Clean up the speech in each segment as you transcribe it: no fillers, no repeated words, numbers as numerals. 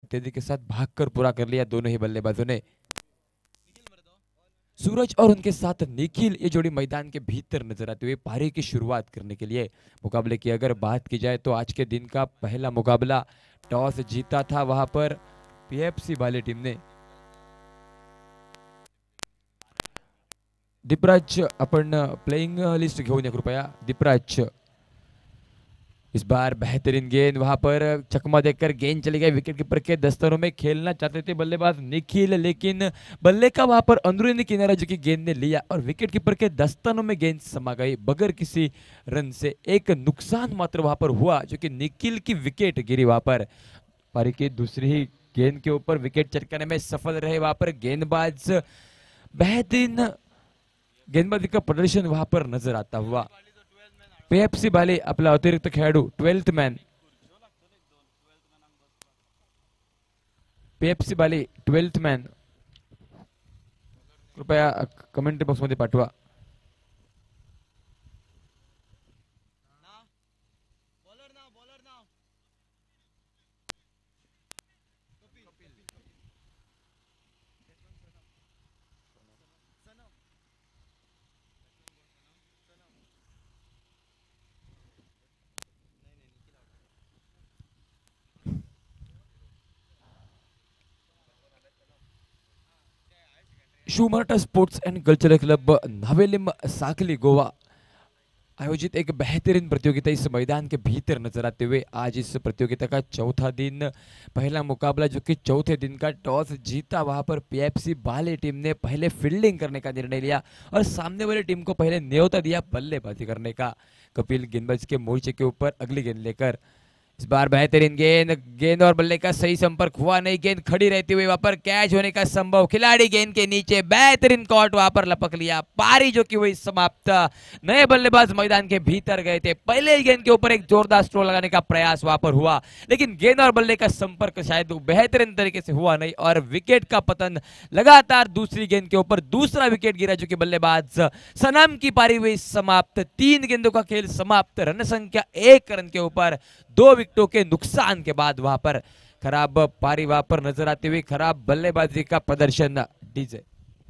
तेजी के साथ भागकर पूरा कर लिया दोनों ही बल्लेबाजों ने। सूरज और उनके साथ निखिल ये जोड़ी मैदान के भीतर नजर आते हुए पारी की शुरुआत करने के लिए। मुकाबले की अगर बात की जाए तो आज के दिन का पहला मुकाबला टॉस जीता था वहां पर पीएफसी बाले टीम ने। दीपराज आपण प्लेइंग लिस्ट घेऊन या कृपया। दीपराज इस बार बेहतरीन गेंद वहां पर चकमा देकर गेंद चली गई विकेट कीपर के दस्तरों में। खेलना चाहते थे बल्लेबाज निखिल, लेकिन बल्ले का वहां पर अंदरूनी किनारा जो कि गेंद ने लिया और विकेट कीपर के दस्तरों में गेंद समा गई बगैर किसी रन से। एक नुकसान मात्र वहां पर हुआ जो कि निखिल की विकेट गिरी वहां पर। पारी की दूसरी ही गेंद के ऊपर विकेट चटकाने में सफल रहे वहां पर गेंदबाज। बेहतरीन गेंदबाजी का प्रदर्शन वहां पर नजर आता हुआ। पीएफसी बाले आपला अतिरिक्त खेळाडू 12th मॅन। पीएफसी बाले 12th मॅन कृपया कमेंट बॉक्स मध्ये पाठवा। शुमर्टा sports and cultural club Navelim साकली गोवा आयोजित एक बेहतरीन प्रतियोगिता इस मैदान के भीतर नजर आते हुए आज इस प्रतियोगिता का चौथा दिन, पहला मुकाबला जो कि चौथे दिन का टॉस जीता वहां पर पीएफसी बाले टीम ने पहले फील्डिंग करने का निर्णय लिया और सामने वाली टीम को पहले न्योता दिया बल्लेबाजी करने का। कपिल गेंदबाज के मोर्चे के ऊपर अगली गेंद लेकर। इस बार बेहतरीन गेंद और बल्ले का सही संपर्क हुआ नहीं, गेंद खड़ी रहती हुई वहां पर कैच होने का संभव। खिलाड़ी गेंद के नीचे बेहतरीन कॉट वहां पर लपक लिया। पारी जो कि हुई समाप्त। नए बल्लेबाज मैदान के भीतर गए थे। पहले ही गेंद के ऊपर एक जोरदार स्ट्रोक लगाने का प्रयास वहां पर हुआ, लेकिन गेंद और बल्ले का संपर्क शायद बेहतरीन तरीके से हुआ नहीं और विकेट का पतन। लगातार दूसरी गेंद के ऊपर दूसरा विकेट गिरा जो कि बल्लेबाज सनम की पारी हुई समाप्त। 3 गेंदों का खेल समाप्त। रन संख्या 1 रन के ऊपर 2 विकेटों के नुकसान के बाद वहां पर खराब पारी वहां पर नजर आती हुई, खराब बल्लेबाजी का प्रदर्शन। डीजे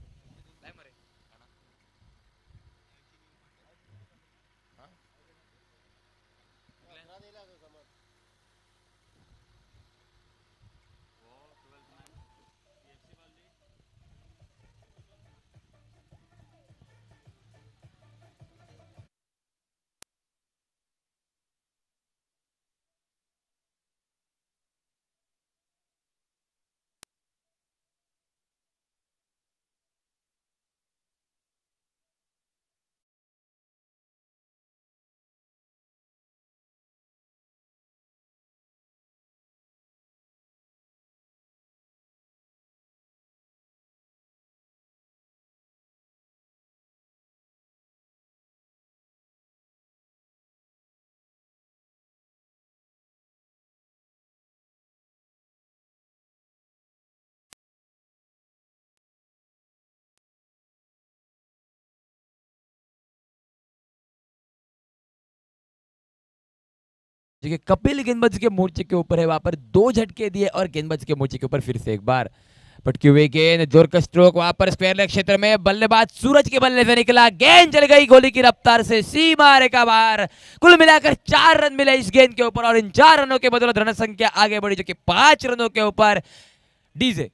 कपिल गेंदबाज के मोर्चे के ऊपर है, वहां पर 2 झटके दिए और गेंदबाज के मोर्चे के ऊपर फिर से एक बार पटकी हुई गेंद। जोर का स्ट्रोक वहां पर स्क्वायर लेग क्षेत्र में। बल्लेबाज सूरज के बल्ले से निकला, गेंद चल गई गोली की रफ्तार से सीमा रेखा बाहर। कुल मिलाकर 4 रन मिले इस गेंद के ऊपर और इन 4 रनों के बदौलत रन संख्या आगे बढ़ी जो कि 5 रनों के ऊपर। डीजे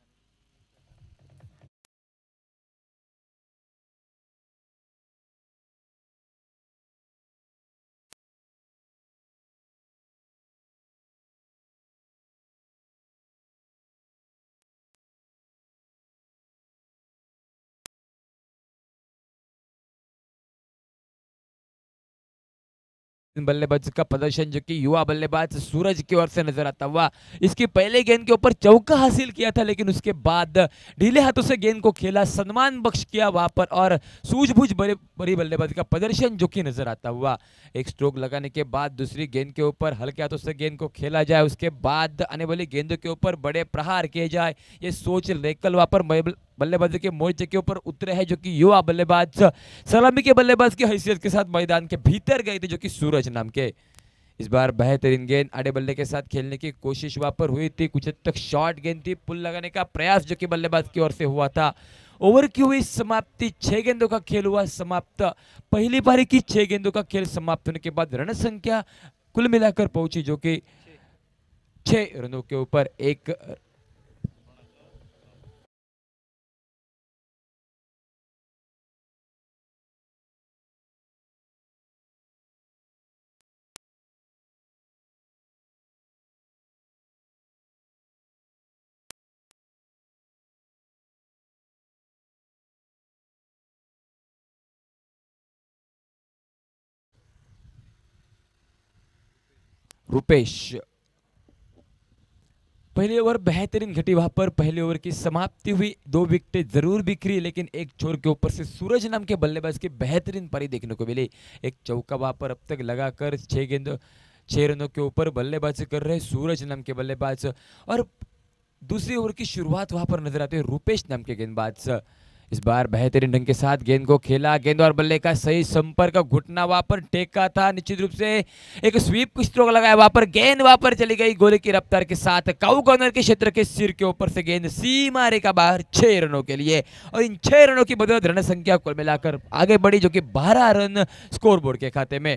बल्लेबाज का प्रदर्शन जो कि युवा बल्लेबाज सूरज की ओर से नजर आता हुआ। इसकी पहले गेंद के ऊपर चौका हासिल किया था, लेकिन उसके बाद ढीले हाथों से गेंद को खेला, सम्मान बख्श किया वहां पर और सूझबूझ बड़ी बल्लेबाजी का प्रदर्शन जो कि नजर आता हुआ। एक स्ट्रोक लगाने के बाद दूसरी गेंद के ऊपर हल्के हाथों से गेंद को खेला जाए, उसके बाद आने वाली गेंदों के ऊपर बड़े प्रहार किए जाए, ये सोच लेकर वहां पर बल्लेबाजी के मोर्चे के ऊपर उतरे हैं जो कि युवा बल्लेबाज सलामी के बल्लेबाज की हैसियत के साथ मैदान के भीतर गए थे जो कि सूरज नाम के। इस बार बेहतरीन गेंद आड़े बल्ले के साथ खेलने की कोशिश वहां पर हुई थी, कुछ हद तक शॉर्ट गेंद थी, पुल लगाने का प्रयास जो कि बल्लेबाज की ओर से हुआ था। ओवर की हुई समाप्ति, 6 गेंदों का खेल हुआ समाप्त। पहली पारी की 6 गेंदों का खेल समाप्त होने के बाद रन संख्या कुल मिलाकर पहुंची जो कि 6 रनों के ऊपर एक। रुपेश, पहली ओवर बेहतरीन घटी, वहां पर पहले ओवर की समाप्ति हुई, 2 विकेटें जरूर बिखरी, लेकिन एक छोर के ऊपर से सूरज नाम के बल्लेबाज की बेहतरीन पारी देखने को मिली। एक चौका वहां पर अब तक लगाकर 6 रनों के ऊपर बल्लेबाजी कर रहे सूरज नाम के बल्लेबाज। और दूसरी ओवर की शुरुआत वहां पर नजर आते हैं रुपेश नाम के गेंदबाज। इस बार बेहतरीन ढंग के साथ गेंद को खेला, गेंद और बल्ले का सही संपर्क, घुटना वहां पर टेका था, निश्चित रूप से एक स्वीप स्ट्रोक लगाया, वहां पर गेंद वहां पर चली गई गोले की रफ्तार के साथ, काउ कॉर्नर के क्षेत्र के सिर के ऊपर से गेंद सीमा रेखा बाहर 6 रनों के लिए। और इन 6 रनों की बदौलत रन संख्या कुल मिलाकर आगे बढ़ी जो कि 12 रन स्कोरबोर्ड के खाते में।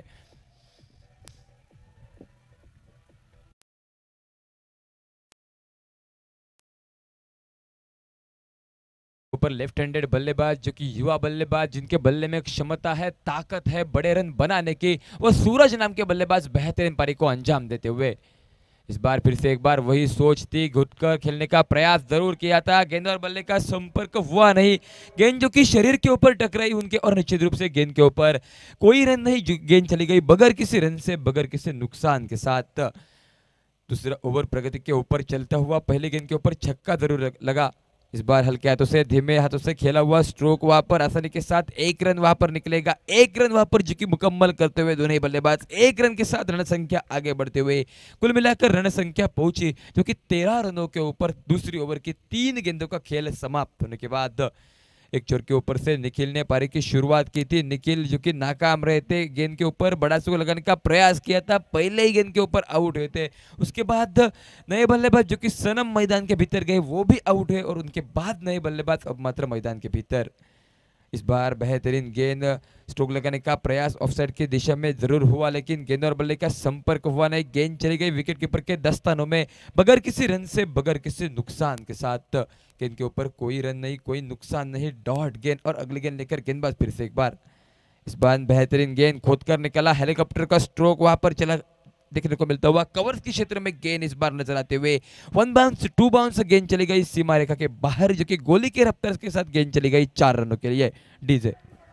ऊपर लेफ्ट हैंडेड बल्लेबाज जो कि युवा बल्लेबाज, जिनके बल्ले में क्षमता है, ताकत है बड़े रन बनाने की, वो सूरज नाम के बल्लेबाज बेहतरीन पारी को अंजाम देते हुए। इस बार फिर से एक बार वही सोच थी, घुटकर खेलने का प्रयास जरूर किया था, गेंद और बल्ले का संपर्क हुआ नहीं, गेंद जो कि शरीर के ऊपर टकराई उनके, और निश्चित रूप से गेंद के ऊपर कोई रन नहीं, गेंद चली गई बगैर किसी रन से, बगैर किसी नुकसान के साथ। दूसरा ओवर प्रगति के ऊपर चलता हुआ, पहली गेंद के ऊपर छक्का जरूर लगा। इस बार हल्के हाथों से, धीमे हाथों से खेला हुआ स्ट्रोक वहां पर आसानी के साथ 1 रन वहां पर निकलेगा, 1 रन वहां पर जो कि मुकम्मल करते हुए दोनों ही बल्लेबाज 1 रन के साथ रन संख्या आगे बढ़ते हुए कुल मिलाकर रन संख्या पहुंची जो कि 13 रनों के ऊपर दूसरी ओवर की 3 गेंदों का खेल समाप्त होने के बाद। एक छोर के ऊपर से निखिल ने पारी की शुरुआत की थी, निखिल जो कि नाकाम रहे थे, गेंद के ऊपर बड़ा स्कोर लगाने का प्रयास किया था, पहले ही गेंद के ऊपर आउट हुए थे। उसके बाद नए बल्लेबाज जो कि सनम मैदान के भीतर गए वो भी आउट हुए, और उनके बाद नए बल्लेबाज अब मात्र मैदान के भीतर। इस बार बेहतरीन गेंद, स्ट्रोक लगाने का प्रयास ऑफसाइड की दिशा में जरूर हुआ, लेकिन गेंद और बल्ले का संपर्क हुआ नहीं, गेंद चली गई विकेट कीपर के दस्तानों में बगैर किसी रन से, बगैर किसी नुकसान के साथ। गेंद के ऊपर कोई रन नहीं, कोई नुकसान नहीं, डॉट गेंद, और अगली गेंद लेकर गेंदबाज फिर से एक बार। इस बार बेहतरीन गेंद खोदकर निकला, हेलीकॉप्टर का स्ट्रोक वहां पर चला देखने को मिलता हुआ, कवर्स के क्षेत्र में गेंद इस बार नजर आते हुए 1 बाउंस 2 बाउंस गेंद चली गई सीमा रेखा के बाहर जो कि गोली के रफ्तार के साथ गेंद चली गई 4 रनों के लिए। डीजे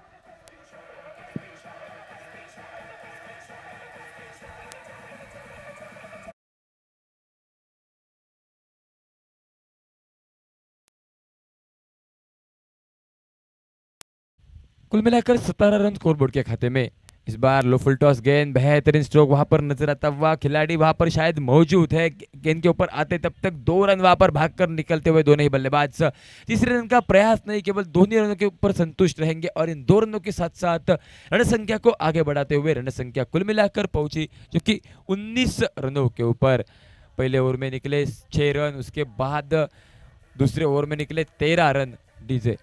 कुल मिलाकर 17 रन स्कोरबोर्ड के खाते में। इस बार लो फुल टॉस गेंद, बेहतरीन स्ट्रोक वहां पर नजर आता हुआ, खिलाड़ी वहां पर शायद मौजूद है, गेंद के ऊपर आते तब तक 2 रन वहां पर भागकर निकलते हुए दोनों ही बल्लेबाज तीसरे रन का प्रयास नहीं, केवल दोनों रनों के ऊपर संतुष्ट रहेंगे, और इन 2 रनों के साथ साथ रन संख्या को आगे बढ़ाते हुए रन संख्या कुल मिलाकर पहुंची जो कि 19 रनों के ऊपर। पहले ओवर में निकले 6 रन, उसके बाद दूसरे ओवर में निकले 13 run. DJ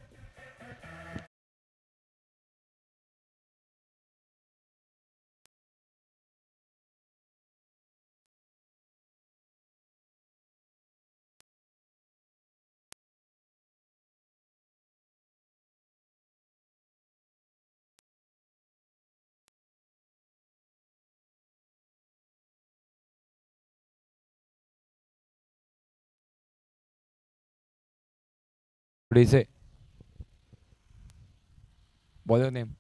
DJ bowler name.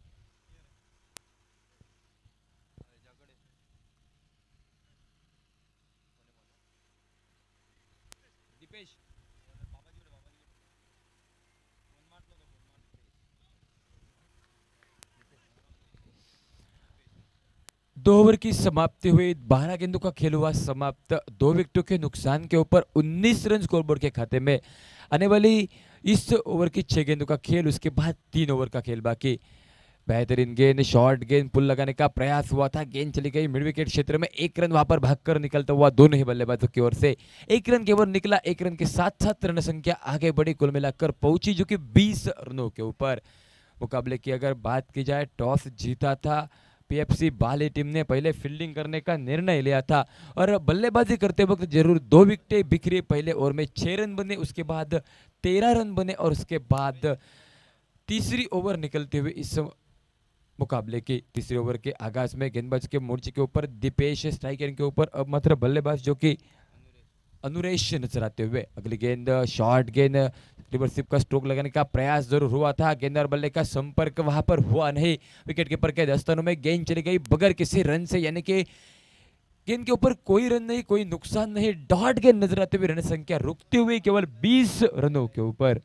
दो ओवर की समाप्ति हुई, 12 गेंदों का खेल हुआ समाप्त, 2 विकेटों के नुकसान के ऊपर 19 रन स्कोरबोर्ड के खाते में। आने वाली इस ओवर की 6 गेंदों का खेल, उसके बाद 3 ओवर का खेल बाकी। बेहतरीन गेंद, शॉर्ट गेंद, पुल लगाने का प्रयास हुआ था, गेंद चली गई मिड विकेट क्षेत्र में। एक रन वहां पर भागकर निकलता हुआ दोनों ही बल्लेबाजों की ओर से एक रन केवल निकला। एक रन के साथ साथ रन संख्या आगे बढ़ी, कुल मिलाकर पहुंची जो कि 20 रनों के ऊपर। मुकाबले की अगर बात की जाए, टॉस जीता था पीएफसी बाली टीम ने, पहले फील्डिंग करने का निर्णय लिया था और बल्लेबाजी करते वक्त जरूर 2 विकेटें बिखरी। पहले ओवर में 6 रन बने, उसके बाद 13 रन बने और उसके बाद तीसरी ओवर निकलते हुए इस मुकाबले की तीसरे ओवर के आगाज में गेंदबाज के मोर्चे के ऊपर दीपेश, स्ट्राइक एंड के ऊपर अब मात्र बल्लेबाज जो कि अनुरेश नजर आते हुए। अगली गेंद शॉर्ट गेंद, रिवर्सिप का स्ट्रोक लगाने का प्रयास जरूर हुआ था, गेंद और बल्ले का संपर्क वहां पर हुआ नहीं। विकेट कीपर के दस्तों में गेंद चली गई बगैर किसी रन से, यानी कि गेंद के ऊपर कोई रन नहीं, कोई नुकसान नहीं। डॉट गेंद नजर आते हुए रन संख्या रुकती हुई केवल 20 रनों के ऊपर।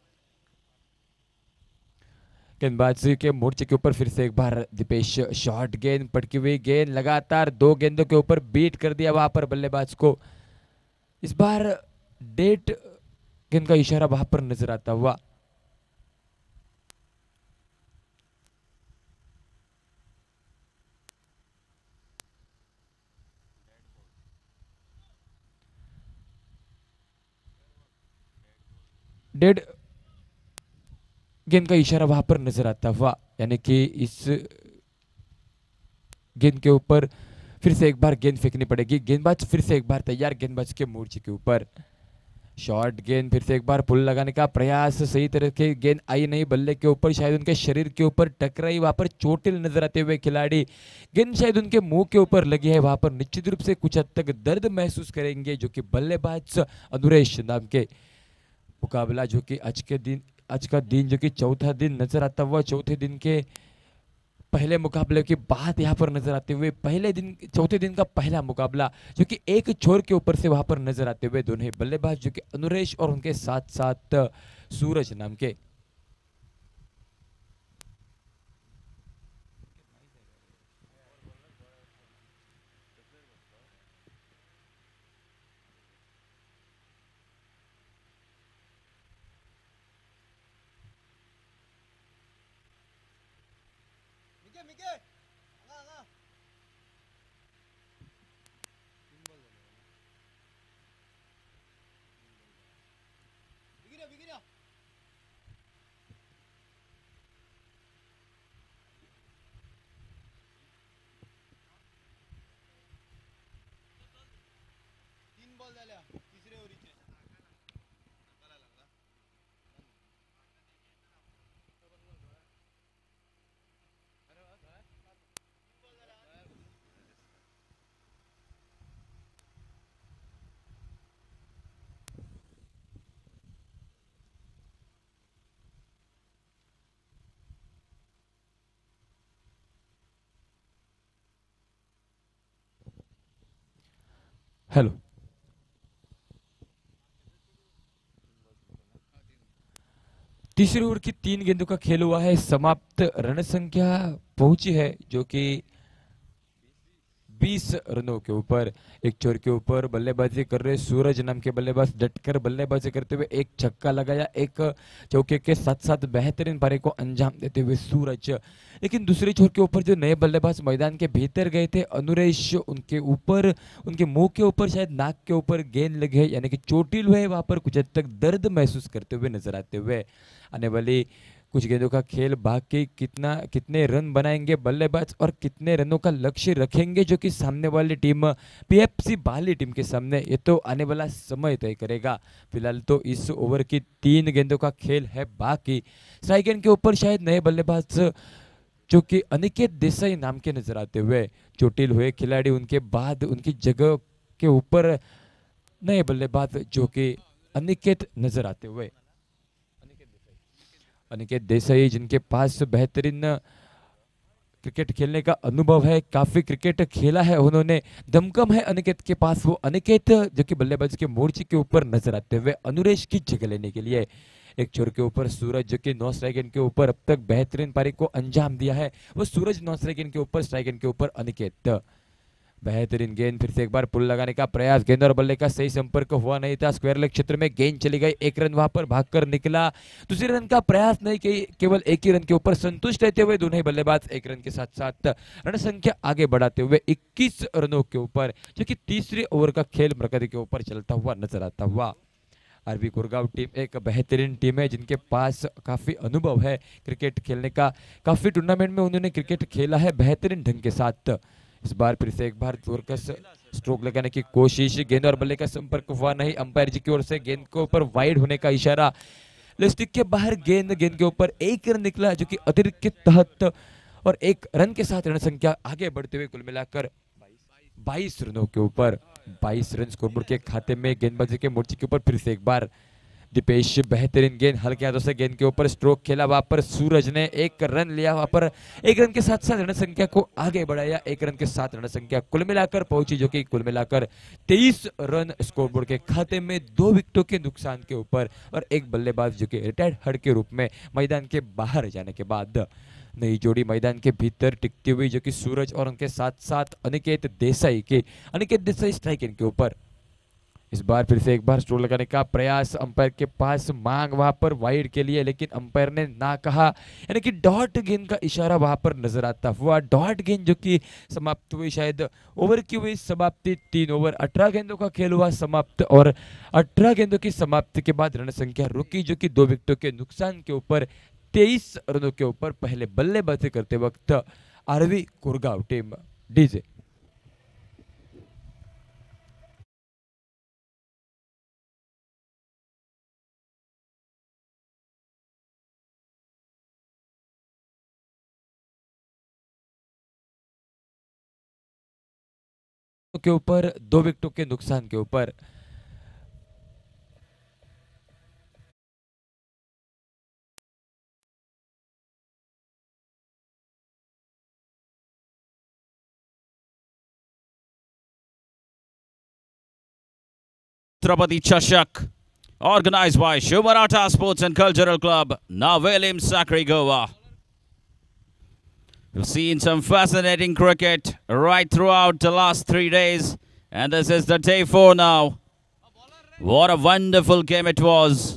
गेंदबाजी के मोर्चे के ऊपर फिर से एक बार दीपेश, शॉर्ट गेंद, पटकी हुई गेंद, लगातार 2 गेंदों के ऊपर बीट कर दिया वहां पर बल्लेबाज को। इस बार डेट गेंद का इशारा वहां पर नजर आता हुआ। डेड गेंद का इशारा वहां पर नजर आता हुआ, यानी कि इस गेंद के ऊपर फिर से एक बार गेंद फेंकनी पड़ेगी। गेंदबाज फिर से एक बार तैयार, गेंदबाज के मोर्चे के ऊपर शॉर्ट गेंद, फिर से एक बार पुल लगाने का प्रयास, सही तरह के गेंद आई नहीं बल्ले के ऊपर, शायद उनके शरीर के ऊपर टकराई, वहां पर चोटिल नजर आते हुए खिलाड़ी। गेंद शायद उनके मुंह के ऊपर लगी है, वहां पर निश्चित रूप से कुछ हद तक दर्द महसूस करेंगे जो कि बल्लेबाज अनुरेश नाम के। मुकाबला जो कि आज का दिन जो कि चौथा दिन नजर आता हुआ, चौथे दिन के पहले मुकाबले की बात यहां पर नजर आते हुए, पहले दिन चौथे दिन का पहला मुकाबला जो कि एक छोर के ऊपर से वहां पर नजर आते हुए दोनों ही बल्लेबाज जो कि अनुरेश और उनके साथ साथ सूरज नाम के। हेलो, तीसरी ओवर की 3 गेंदों का खेल हुआ है समाप्त, रन संख्या पहुंची है जो कि 20 रनों के ऊपर। एक छोर के ऊपर बल्लेबाजी कर रहे सूरज नाम के बल्लेबाज डटकर बल्लेबाजी करते हुए एक छक्का लगाया, एक चौके के साथ साथ बेहतरीन पारी को अंजाम देते हुए सूरज। लेकिन दूसरे छोर के ऊपर जो नए बल्लेबाज मैदान के भीतर गए थे अनुरेश, उनके ऊपर, उनके मुंह के ऊपर, शायद नाक के ऊपर गेंद लगे, यानी कि चोटिल हुए, वहां पर कुछ हद तक दर्द महसूस करते हुए नजर आते हुए। आने वाली कुछ गेंदों का खेल बाकी, कितने रन बनाएंगे बल्लेबाज और कितने रनों का लक्ष्य रखेंगे जो कि सामने वाली टीम पीएफसी बाली टीम के सामने, ये तो आने वाला समय तय करेगा। फिलहाल तो इस ओवर की 3 गेंदों का खेल है बाकी। स्ट्राइक एंड के ऊपर शायद नए बल्लेबाज जो कि अनिकेत देसाई नाम के नजर आते हुए, चोटिल हुए खिलाड़ी, उनके बाद उनकी जगह के ऊपर नए बल्लेबाज जो कि अनिकेत नजर आते हुए, अनिकेत देसाई जिनके पास बेहतरीन क्रिकेट खेलने का अनुभव है, काफी क्रिकेट खेला है उन्होंने, दमकम है अनिकेत के पास। वो अनिकेत जो कि बल्लेबाज के मोर्चे के ऊपर नजर आते हुए अनुरेश की जगह लेने के लिए। एक छोर के ऊपर सूरज जो कि 9 स्ट्राइक एंड के ऊपर अब तक बेहतरीन पारी को अंजाम दिया है, वो सूरज 9 स्ट्राइक एंड के ऊपर, स्ट्राइक एंड के ऊपर अनिकेत। बेहतरीन गेंद, फिर से एक बार पुल लगाने का प्रयास, गेंद और बल्ले का सही संपर्क हुआ नहीं था। स्क्वायर लेग क्षेत्र में गेंद चली गई, एक रन वहां पर भागकर निकला। दूसरे रन का प्रयास नहीं कि केवल एक ही रन के ऊपर संतुष्ट रहते हुए दोनों ही बल्लेबाज एक रन के साथ साथ रन संख्या आगे बढ़ाते हुए 21 रनों के ऊपर, जो कि तीसरे ओवर का खेल प्रगति के ऊपर चलता हुआ नजर आता हुआ। आरबी गुड़गांव टीम एक बेहतरीन टीम है जिनके पास काफी अनुभव है क्रिकेट खेलने का। काफी टूर्नामेंट में उन्होंने क्रिकेट खेला है बेहतरीन ढंग के साथ। इस बार फिर से एक बार जोरकस स्ट्रोक लगाने की कोशिश, गेंद और बल्ले का संपर्क हुआ नहीं। अंपायर जी की ओर से गेंद के ऊपर वाइड होने का इशारा, स्टिक के बाहर गेंद के ऊपर एक रन निकला, जो कि अतिरिक्त के तहत, और एक रन के साथ रन संख्या आगे बढ़ते हुए कुल मिलाकर 22 रनों के ऊपर 22 रन स्कोरबोर्ड के खाते में। गेंदबाजी के मोर्चे के ऊपर फिर से एक बार दीपेश, बेहतरीन गेंद, हल्के हाथों से गेंद के ऊपर स्ट्रोक खेला, वहां पर सूरज ने एक रन लिया, वहां पर एक रन के साथ साथ रन संख्या को आगे बढ़ाया। एक रन के साथ रन संख्या कुल मिलाकर पहुंची, जो कि कुल मिलाकर 23 रन स्कोरबोर्ड के खाते में 2 विकेटों के नुकसान के ऊपर, और एक बल्लेबाज जो कि रिटायर्ड हर्ड के रूप में मैदान के बाहर जाने के बाद नई जोड़ी मैदान के भीतर टिकती हुई, जो कि सूरज और उनके साथ साथ अनिकेत देसाई स्ट्राइक इनके ऊपर। इस बार फिर से एक बार स्ट्रोक लगाने का प्रयास, अंपायर के पास मांग वहां पर वाइड के लिए, लेकिन अंपायर ने ना कहा, यानी कि डॉट गेंद का इशारा वहां पर नजर आता हुआ। डॉट गेंद जो कि समाप्त हुई, शायद ओवर की हुई समाप्ति 3 ओवर 18 गेंदों का खेल हुआ समाप्त, और 18 गेंदों की समाप्ति के बाद रन संख्या रुकी, जो कि 2 विकेटों के नुकसान के ऊपर 23 रनों के ऊपर पहले बल्लेबाजी करते वक्त आरवी गुड़गांव टीम। डीजे के ऊपर 2 विकेटों के नुकसान के ऊपर Chhatrapati Chashak, organized by Shiv Maratha Sports and Cultural Club, Navelim Sakri Goa. We've seen some fascinating cricket right throughout the last 3 days, and this is the day 4 now. What a wonderful game it was.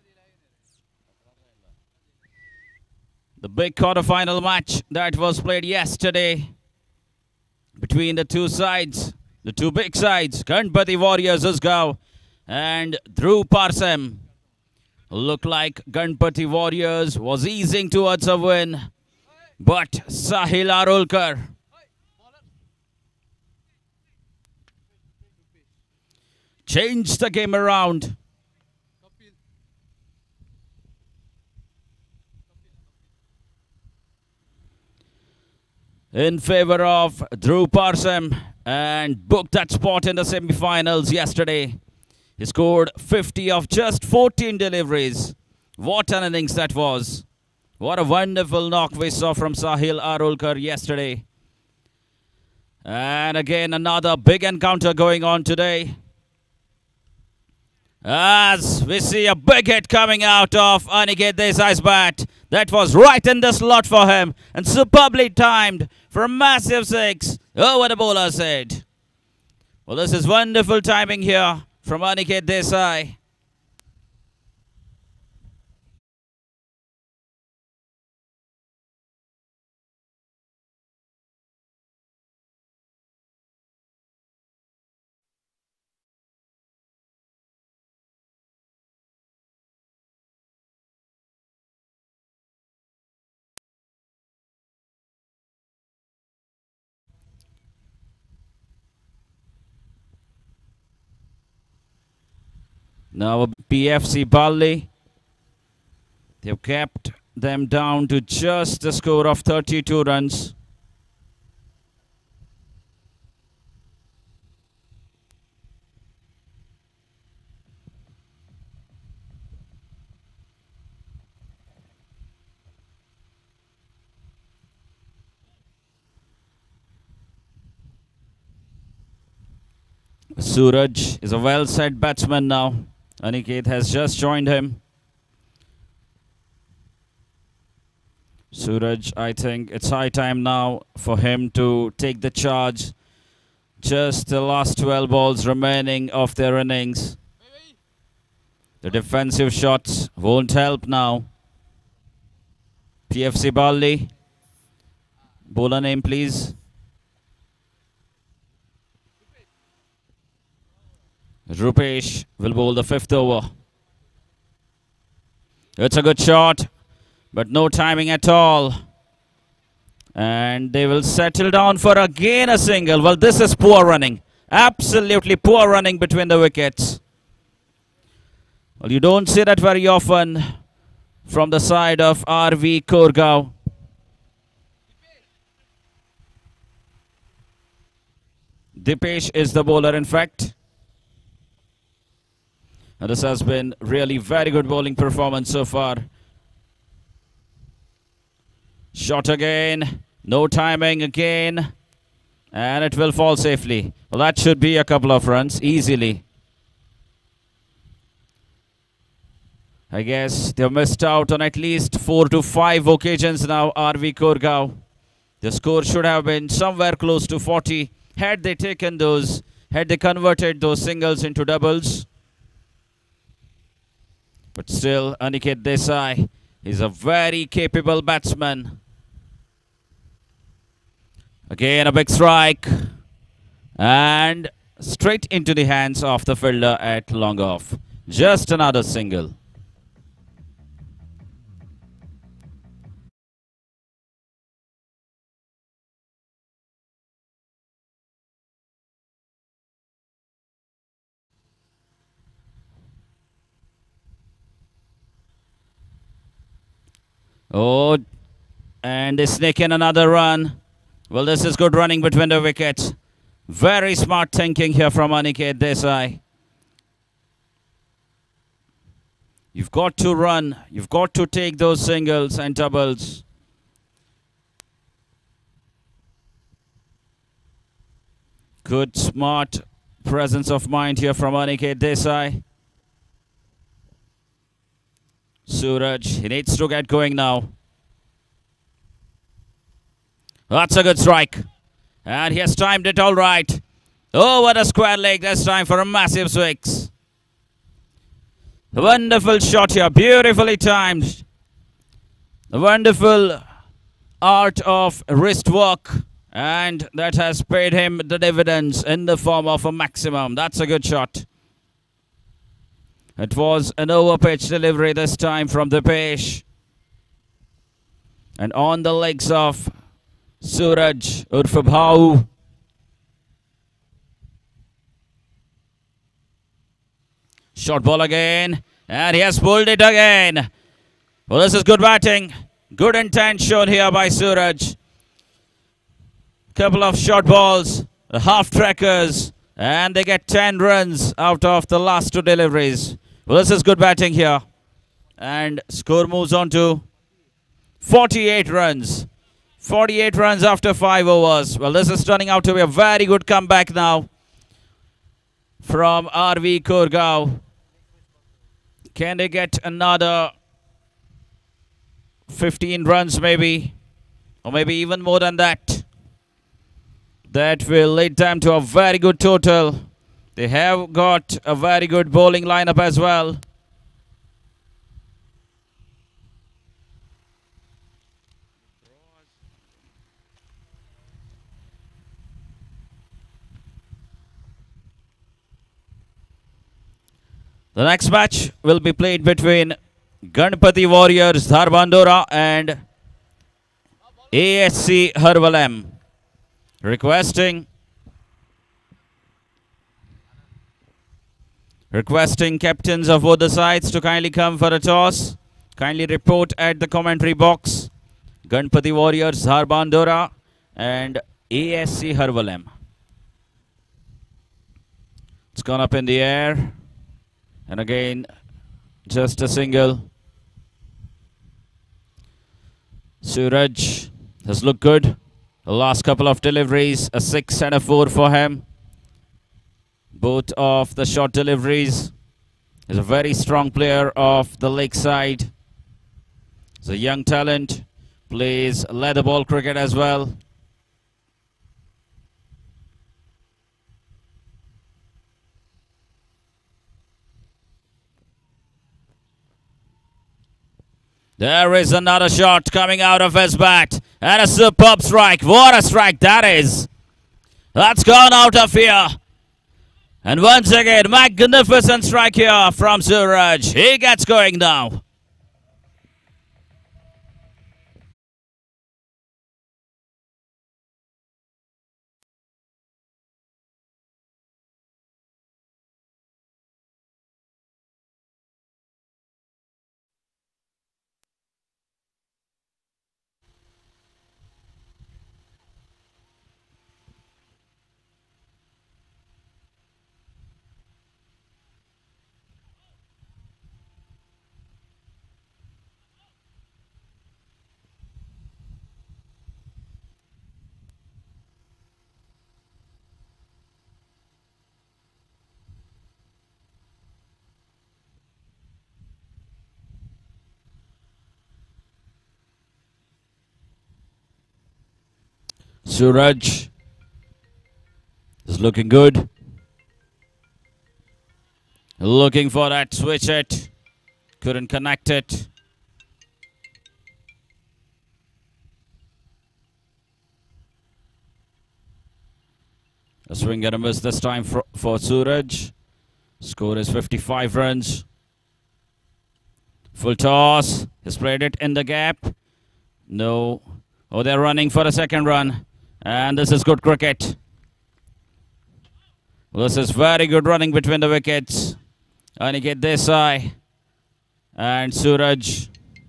The big quarter-final match that was played yesterday between the two sides, the two big sides, Ganpati Warriors Usgaon and Dhruv Parsem. Looked like Ganpati Warriors was easing towards a win, but Sahil Arolkar changed the game around. In favor of Dhruv Parsem and booked that spot in the semi-finals yesterday. He scored 50 of just 14 deliveries. What an innings that was. What a wonderful knock we saw from Sahil Arolkar yesterday. And again, another big encounter going on today, as we see a big hit coming out of Aniket Desai's bat. That was right in the slot for him, and superbly timed for a massive 6 over the bowler's head. Well, this is wonderful timing here from Aniket Desai. Now PFC Bali, they've kept them down to just a score of 32 runs. Suraj is a well-set batsman now. Aniket has just joined him. Suraj, I think it's high time now for him to take the charge. Just the last 12 balls remaining of their innings. The defensive shots won't help now. PFC Balli. Bowler name, please. Rupesh will bowl the 5th over. It's a good shot, but no timing at all. And they will settle down for again a single. Well, this is poor running. Absolutely poor running between the wickets. Well, you don't see that very often from the side of RV Korgaon. Dipesh is the bowler, in fact. And this has been really very good bowling performance so far. Shot again. No timing again. And it will fall safely. Well, that should be a couple of runs easily. I guess they've missed out on at least 4 to 5 occasions now, RV Korgaon. The score should have been somewhere close to 40 had they taken those, had they converted those singles into doubles. But still, Aniket Desai is a very capable batsman. Again, a big strike. And straight into the hands of the fielder at long off. Just another single. Oh, and they sneak in another run. Well, this is good running between the wickets. Very smart thinking here from Aniket Desai. You've got to run. You've got to take those singles and doubles. Good, smart presence of mind here from Aniket Desai. Suraj, he needs to get going now. That's a good strike. And he has timed it all right. Oh, what a square leg this time for a massive six. A wonderful shot here, beautifully timed. A wonderful art of wrist work. And that has paid him the dividends in the form of a maximum. That's a good shot. It was an over-pitch delivery this time from Dipesh. And on the legs of Suraj Urf Bhau. Short ball again. And he has pulled it again. Well, this is good batting. Good intent shown here by Suraj. Couple of short balls. Half trackers. And they get 10 runs out of the last 2 deliveries. Well, this is good batting here. And score moves on to 48 runs. 48 runs after 5 overs. Well, this is turning out to be a very good comeback now from RV Korgaon. Can they get another 15 runs maybe? Or maybe even more than that? That will lead them to a very good total. They have got a very good bowling lineup as well. The next match will be played between Ganpati Warriors Dharbandora and ASC Harvalem. Requesting captains of both the sides to kindly come for a toss. Kindly report at the commentary box. Ganpati Warriors Dharbandora and ASC Harvalem. It's gone up in the air. And again, just a single. Suraj has looked good. The last couple of deliveries, a 6 and a 4 for him. Both of the short deliveries. He's a very strong player of the lakeside. He's a young talent. Plays leather ball cricket as well. There is another shot coming out of his bat. And a superb strike. What a strike that is. That's gone out of here. And once again, magnificent strike here from Suraj. He gets going now. Suraj is looking good. Looking for that switch hit. Couldn't connect it. A swing and a miss this time for Suraj. Score is 55 runs. Full toss. He's played it in the gap. No. Oh, they're running for a second run. And this is good cricket. This is very good running between the wickets. Aniket Desai and Suraj.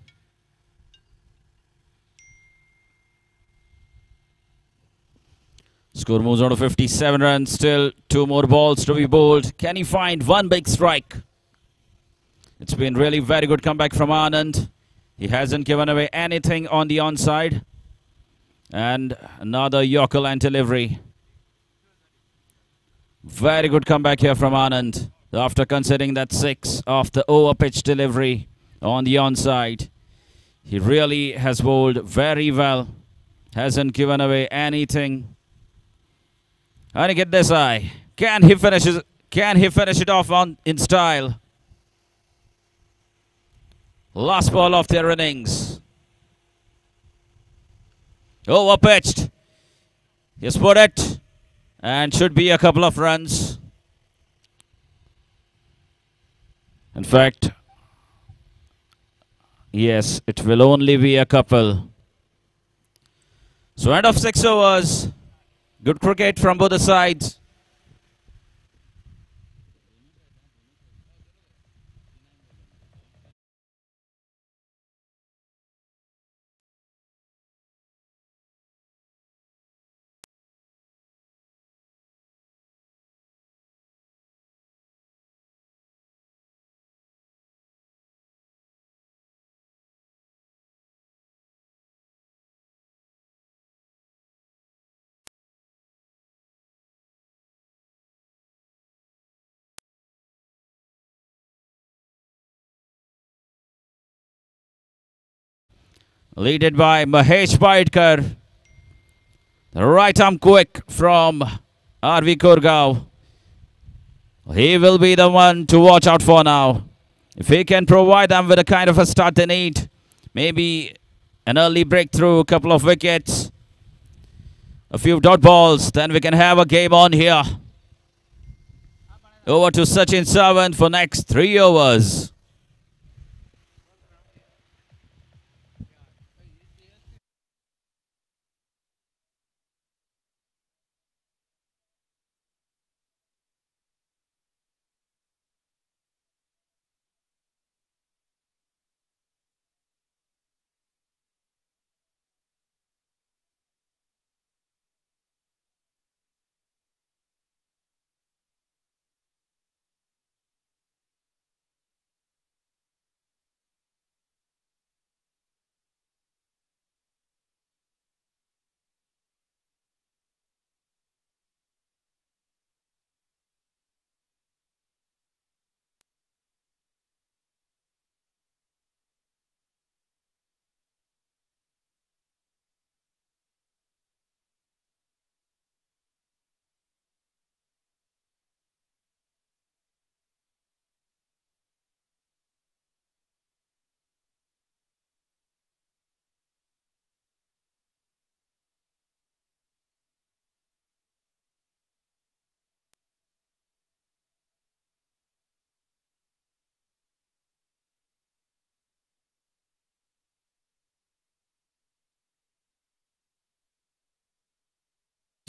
Score moves on to 57 runs. Still 2 more balls to be bowled. Can he find one big strike? It's been really very good comeback from Anand. He hasn't given away anything on the onside. And another Yorker line delivery. Very good comeback here from Anand. After considering that 6 off the over pitch delivery on the onside. He really has bowled very well. Hasn't given away anything. Aniket Desai. Can he finish it off in style? Last ball of their innings. Over pitched. He's put it. And should be a couple of runs. In fact, yes, it will only be a couple. So end of 6 overs. Good cricket from both the sides. Leaded by Mahesh Baidkar. The right arm quick from R.V. Kurgaon. He will be the one to watch out for now. If he can provide them with a kind of a start they need, maybe an early breakthrough, a couple of wickets, a few dot balls, then we can have a game on here. Over to Sachin Sawant for next 3 overs.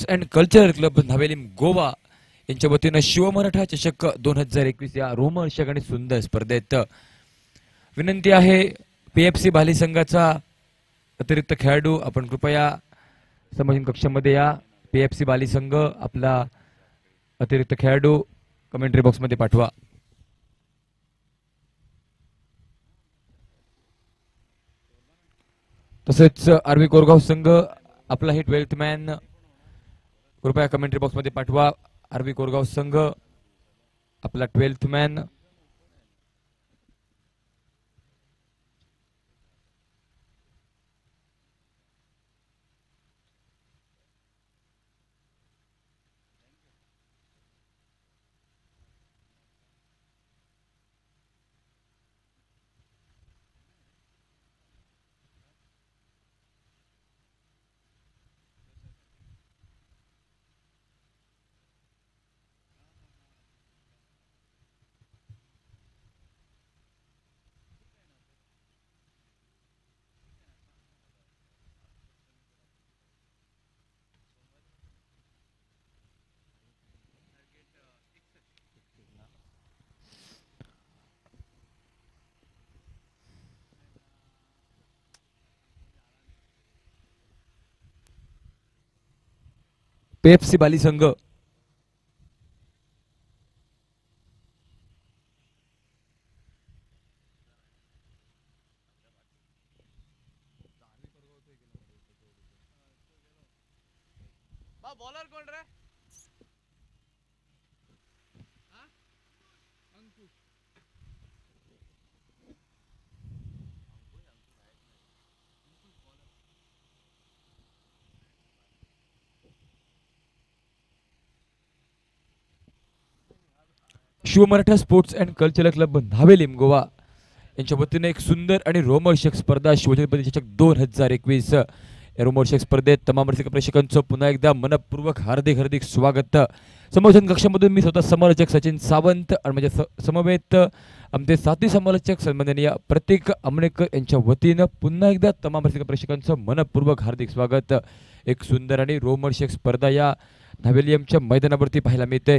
Sports and cultural club Navelim Goa यांच्या वतीनं शिवमराठा चषक 2021 या रोमहर्षक आणि सुंदर स्पर्धेत विनंती आहे PFC बाली संघाचा अतिरिक्त खेळाडू आपण कृपया संभाषण कक्षामध्ये या. पीएफसी बाली संघ आपला अतिरिक्त खेळाडू कमेंट्री बॉक्स मध्ये पाठवा. तसेच आरवी कोरगाव संघ आपला हे 12th मॅन कृपया कमेंट्री बॉक्स मध्ये पाठवा. आरवी कोरगाव संघ आपला 12th मॅन. पीएफसी बाली संघ बॉलर कोण रे? Shivmaratha sports and cultural club Navelim Goa यांच्या वतीने एक सुंदर आणि रोमहर्षक स्पर्धा शिवछत्रपती चषक 2021 या रोमहर्षक स्पर्धेत तमाम रसिक प्रेक्षकांचं पुन्हा एकदा मनपूर्वक हार्दिक हार्दिक स्वागत. संभाषण कक्षामधून मी स्वतः समालोचक सचिन सावंत आणि माझ्या समवेत आमचे साथी समालोचक सन्माननीय प्रतीक आमणेकर यांच्या वतीनं पुन्हा एकदा तमाम रसिक प्रेक्षकांचं मनपूर्वक हार्दिक स्वागत. एक सुंदर आणि रोमहर्षक स्पर्धा या नावेलियमच्या मैदानावरती पाहायला मिळते.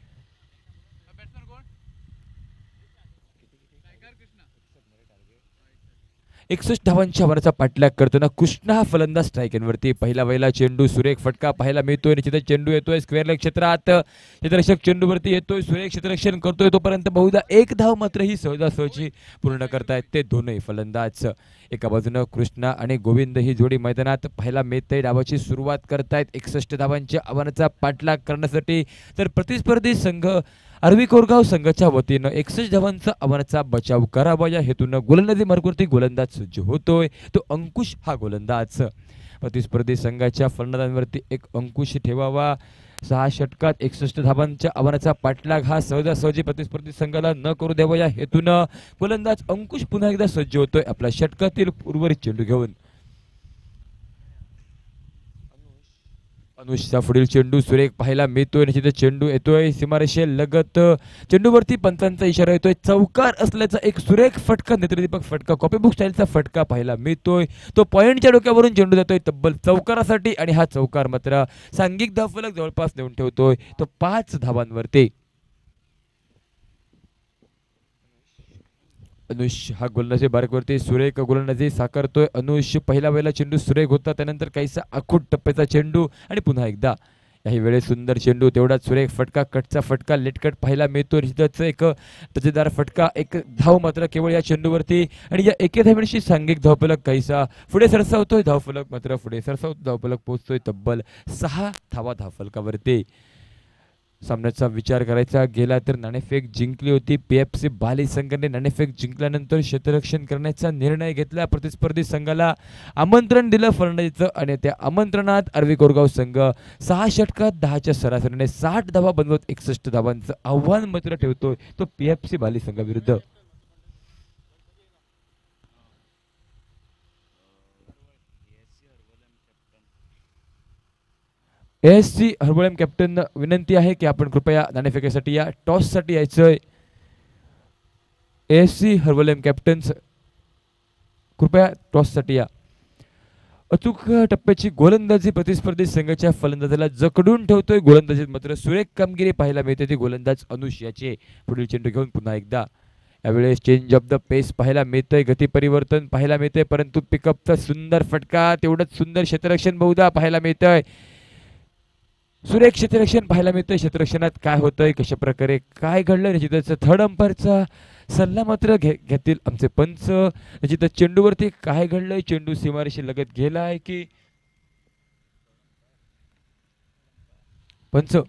61 धावांच्या आव्हानाचा पाठलाग करताना कृष्णा हा फलंदाज स्ट्राईकवरती. पहिला वैला चेंडू सुरेख फटका पाहायला मिळतोय. निश्चितच चेंडू येतोय स्क्वेअर लेग क्षेत्रात. क्षेत्ररक्षक चेंडूवरती येतोय, सुरेख क्षेत्ररक्षण करतोय. तोपर्यंत बहुधा एक धाव मात्र ही सहजासहजी पूर्ण करतायत ते दोनही फलंदाज. एका बाजूनं कृष्णा आणि गोविंद ही जोडी मैदानात पाहायला मिळते. डावाची सुरुवात करतायत 61 धावांच्या आव्हानाचा पाठलाग करण्यासाठी. तर प्रतिस्पर्धी संघ आरवी कोरगाव संघाच्या वतीनं 61 धावांचा आव्हानाचा बचाव करावा या हेतून गोलंदाजी मार्गावरती गोलंदाज सज्ज होतोय. तो अंकुश हा गोलंदाज. प्रतिस्पर्धी संघाच्या फलंदाजांवरती एक अंकुश ठेवावा. 6 षटकात 61 धावांच्या आव्हानाचा पाठलाग हा सहजासहजी प्रतिस्पर्धी संघाला न करू द्यावा या हेतून गोलंदाज अंकुश पुन्हा एकदा सज्ज होतोय आपल्या षटकातील उर्वरित चेंडू घेऊन. अनुषचा पुढील चेंडू सुरेख पाहायला मिळतोय. निश्चित चेंडू येतोय सीमारेषे लगत. चेंडूवरती पंचांचा इशारा येतोय. चौकार असल्याचा एक सुरेख फटका, नेत्रदीपक फटका, कॉपीबुक स्टाईलचा फटका पाहायला मिळतोय. तो पॉइंटच्या डोक्यावरून चेंडू जातोय तब्बल चौकारासाठी आणि हा चौकार मात्र सांघिक धावफलक जवळपास नेऊन ठेवतोय तो 5 धावांवरती. अनुष हा गोलंदाजी बारकवरती सुरेख गोलंदाजी साकारतोय. अनुष पहिला वेळेला चेंडू सुरेख होता, त्यानंतर काहीसा आखूट टप्प्याचा चेंडू आणि पुन्हा एकदा याही वेळेस सुंदर चेंडू, तेवढाच सुरेख फटका, कटचा फटका, लेटकट पाहायला मिळतो. निश्चितच एक टचेदार फटका, एक धाव मात्र केवळ या चेंडूवरती आणि या एके धावेशी सांघिक धावफलक काहीसा पुढे सरसावतोय. धावफलक मात्र पुढे सरसावतो. धावफलक पोहोचतोय तब्बल 6 धावा धावफलकावरती. सामन्याचा विचार करायचा गेला तर नाणेफेक जिंकली होती पीएफसी बाली संघाने. नाणेफेक जिंकल्यानंतर क्षेत्ररक्षण करण्याचा निर्णय घेतला. प्रतिस्पर्धी संघाला आमंत्रण दिलं फलंदाजीचं आणि त्या आमंत्रणात आरवी कोरगाव संघ 6 षटकात 10च्या सरासरीने 60 धावा बनवत 61 धावांचं आव्हान मात्र ठेवतोय तो पीएफसी बाली संघाविरुद्ध. एएससी हरवळेम कॅप्टन विनंती आहे की आपण कृपया नाणेफेकीसाठी या, टॉस साठी यायचंय. एएससी हरवळेम कॅप्टन्स कृपया टॉस साठी या. अचूक टप्प्याची गोलंदाजी प्रतिस्पर्धी संघाच्या फलंदाजाला जकडून ठेवतोय. गोलंदाजीत मात्र सुरेख कामगिरी पाहायला मिळते. ती गोलंदाज अनुष याचे पुढील चेंडू घेऊन पुन्हा एकदा यावेळेस चेंज ऑफ द पेस पाहायला मिळतंय. गती परिवर्तन पाहायला मिळतंय, परंतु पिकअपचा सुंदर फटका, तेवढंच सुंदर क्षेत्ररक्षण बहुधा पाहायला मिळतंय. सुरेख क्षेत्ररक्षण पाहायला मिळतंय. क्षेत्ररक्षणात काय होतंय, कशा प्रकारे काय घडलं, निश्चितच थर्ड अंपायरचा सल्ला मात्र घेतील आमचे पंच. निश्चितच चेंडूवरती काय घडलंय, चेंडू सीमारेषी लगत गेलाय की पंच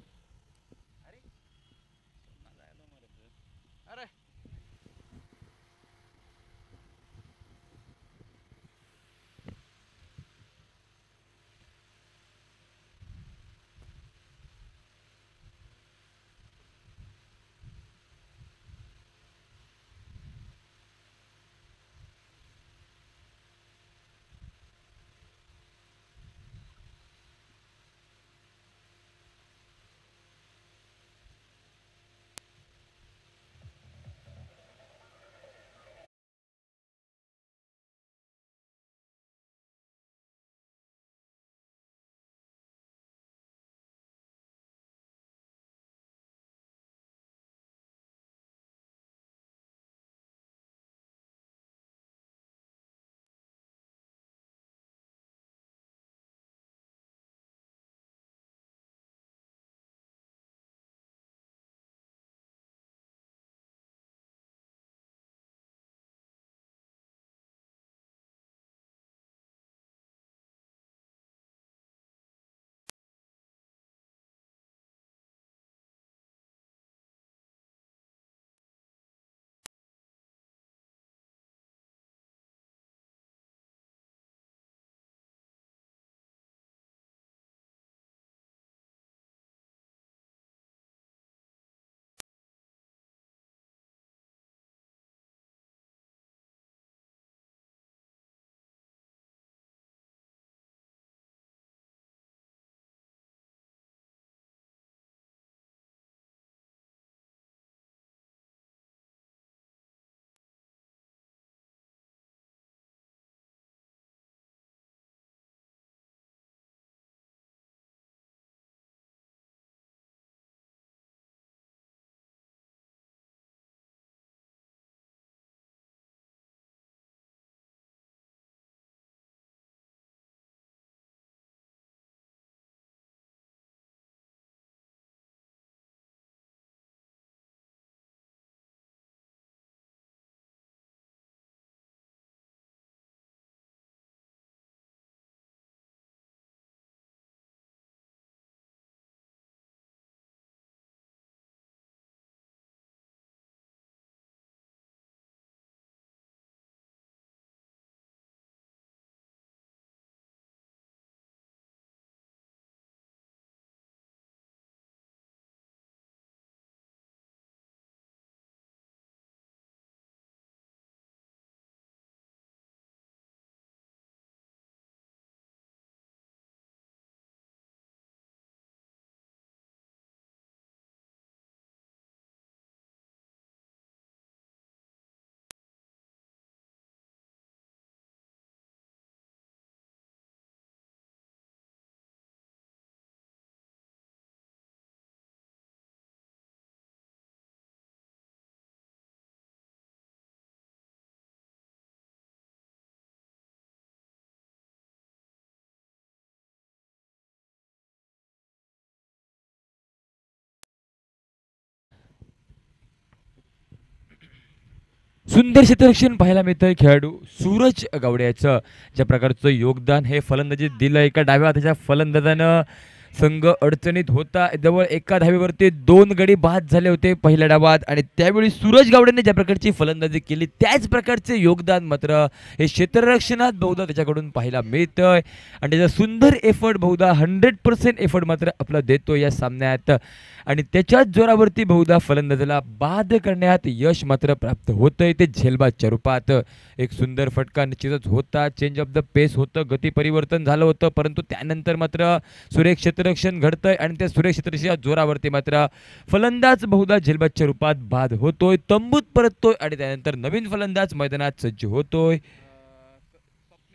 सुंदर क्षेत्ररक्षण पाहायला मिळतंय. खेळाडू सूरज गावड्याचं ज्या प्रकारचं योगदान हे फलंदाजीत दिलं, एका डाव्या हाताच्या फलंदाजानं संघ अडचणीत होता. जवळ एका धावेवरती 2 गडी बाद झाले होते पहिल्या डावात आणि त्यावेळी सूरज गावडेने ज्या प्रकारची फलंदाजी केली त्याच प्रकारचे योगदान मात्र हे क्षेत्ररक्षणात बहुधा त्याच्याकडून पाहायला मिळतंय आणि त्याचा सुंदर एफर्ट बहुधा 100% एफर्ट मात्र आपला देतो या सामन्यात आणि त्याच्याच जोरावरती बहुधा फलंदाजाला बाद करण्यात यश मात्र प्राप्त होतंय. ते झेलबादच्या रूपात एक सुंदर फटका निश्चितच होता. चेंज ऑफ द पेस होतं, गती परिवर्तन झालं होतं, परंतु त्यानंतर मात्र सुरेख क्षेत्ररक्षण घडतंय आणि त्या सुरेख क्षेत्ररक्षणाच्या जोरावरती मात्र फलंदाज बहुधा झेलबादच्या रूपात बाद होतोय, तंबूत परततोय आणि त्यानंतर नवीन फलंदाज मैदानात सज्ज होतोय.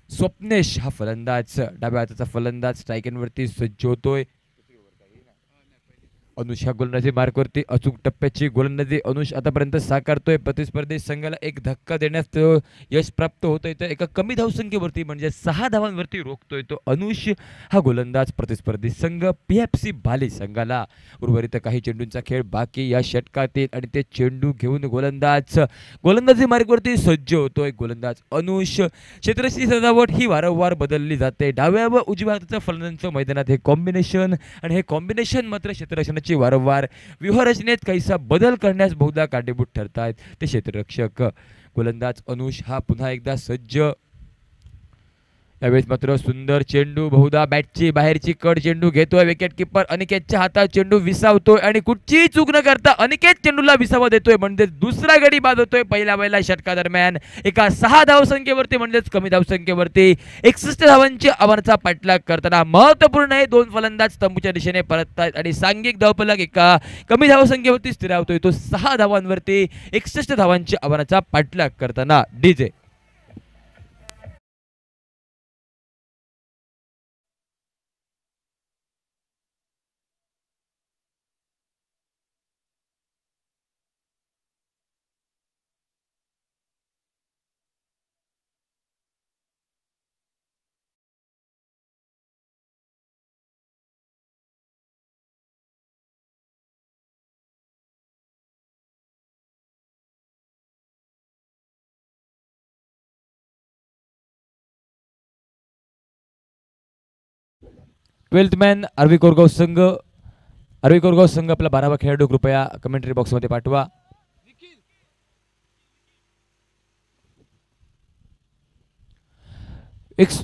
स्वप्नेश हा फलंदाज, डाव्या हाताचा फलंदाज स्ट्राईक एंडवरती सज्ज होतोय. अनुष ह्या गोलंदाजी मार्कवरती अचूक टप्प्याची गोलंदाजी अनुष आतापर्यंत साकारतोय. प्रतिस्पर्धी संघाला एक धक्का देण्यास तो यश प्राप्त होतोय. तर एका कमी धावसंख्येवरती म्हणजे 6 धावांवरती रोखतोय तो अनुष हा गोलंदाज. प्रतिस्पर्धी संघ PFC बाली संघाला उर्वरित काही चेंडूंचा खेळ बाकी या षटकातील आणि ते चेंडू घेऊन गोलंदाजी मार्गवरती सज्ज होतोय गोलंदाज अनुष. क्षेत्ररक्षणाची सजावट ही वारंवार बदलली जाते. डाव्या व उजव्या हाताच्या फलंदाजांचं मैदानात हे कॉम्बिनेशन आणि हे कॉम्बिनेशन मात्र क्षेत्ररक्षणाची वारंवार व्यूहरचनेत काहीसा बदल करण्यास बहुधा कारणीभूत ठरतायत ते क्षेत्ररक्षक. गोलंदाज अनुष हा पुन्हा एकदा सज्ज. यावेळेस मात्र सुंदर चेंडू, बहुधा बॅटची बाहेरची कड चेंडू घेतोय. विकेट किपर अनिकेतच्या हातात चेंडू विसावतोय आणि कुठचीही चूक न करता अनिकेत चेंडूला विसावा देतोय म्हणजे दुसरा गडी बाद होतोय पहिल्या षटकादरम्यान. एका 6 धावसंख्येवरती म्हणजेच कमी धावसंख्येवरती 61 धावांच्या आव्हानाचा पाठलाग करताना महत्वपूर्ण हे 2 फलंदाज स्तंभच्या दिशेने परततायत आणि सांघिक धावफलक एका कमी धावसंख्येवरती स्थिरावतोय. तो 6 धावांवरती 61 धावांच्या आव्हानाचा पाठलाग करताना DJ. Twelfth man R V Korgaon संघ. आरवी कोरगाव संघ आपला 12वा खेळाडू कृपया कमेंट्री बॉक्समध्ये पाठवा. एक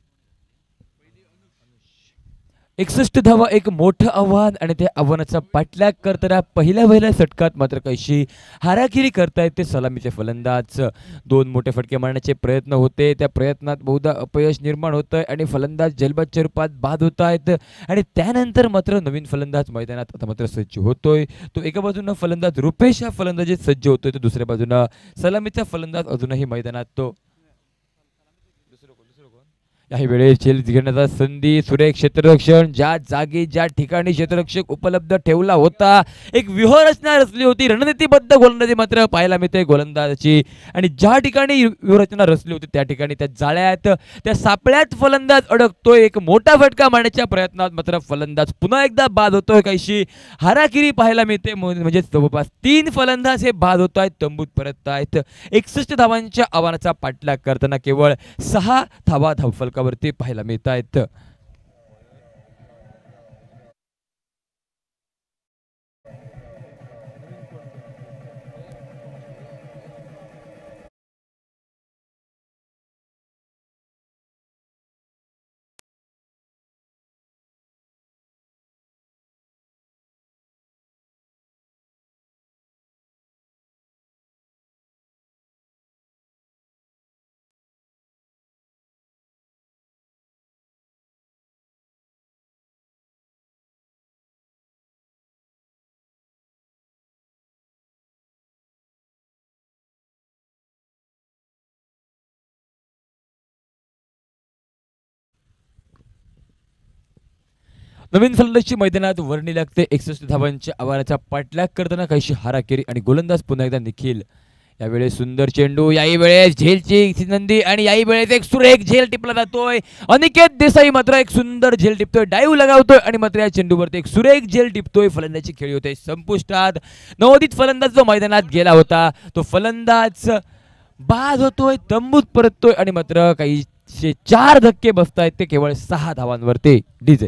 61 धावा एक मोठं आव्हान आणि त्या आव्हानाचा पाठलाग करताना पहिल्या षटकात मात्र कशी हाराकिरी करतायत ते सलामीचे फलंदाज. 2 मोठे फटके मारण्याचे प्रयत्न होते. त्या प्रयत्नात बहुधा अपयश निर्माण होतंय आणि फलंदाज जलबादच्या रूपात बाद होत आहेत आणि त्यानंतर मात्र नवीन फलंदाज मैदानात आता मात्र सज्ज होतोय. तो एका बाजूनं फलंदाज रुपेश हा फलंदाजीत सज्ज होतोय तर दुसऱ्या बाजूनं सलामीचा फलंदाज अजूनही मैदानात तो. काही वेळेस झेल घेण्याचा संधी, सुरेख क्षेत्ररक्षण, ज्या जागी ज्या ठिकाणी क्षेत्ररक्षक उपलब्ध ठेवला होता एक व्यूहरचना रचली होती. रणनीतिबद्ध गोलंदाजी मात्र पाहायला मिळते गोलंदाजाची आणि ज्या ठिकाणी व्यूहरचना रचली होती त्या ठिकाणी त्या जाळ्यात त्या सापळ्यात फलंदाज अडकतोय. एक मोठा फटका मारण्याच्या प्रयत्नात मात्र फलंदाज पुन्हा एकदा बाद होतोय. काहीशी हाराकिरी पाहायला मिळते म्हणजे जवळपास 3 फलंदाज हे बाद होत आहेत, तंबूत परत आहेत. 61 धावांच्या आव्हानाचा पाठलाग करताना केवळ 6 धावा धावफलकावरती पाहायला मिळत आहेत. नवीन फलंदाजी मैदानात वर्णी लागते. 61 धावांच्या आव्हानाचा पाठलाग करताना काहीशी हाराकिरी आणि गोलंदाज पुन्हा एकदा निखिल. यावेळेस सुंदर चेंडू, याही वेळेस झेलची नंदी आणि याही वेळेस एक सुरेख झेल टिपला जातोय. अनिकेत देसाई मात्र एक सुंदर झेल टिपतोय, डाईव्ह लगावतोय आणि मात्र या चेंडूवरती एक सुरेख झेल टिपतोय. फलंदाजी खेळी होते संपुष्टात. नवोदित फलंदाज जो मैदानात गेला होता तो फलंदाज बाद होतोय, तंबूत परततोय आणि मात्र काही 4 धक्के बसतायत ते केवळ 6 धावांवरती. डीजे.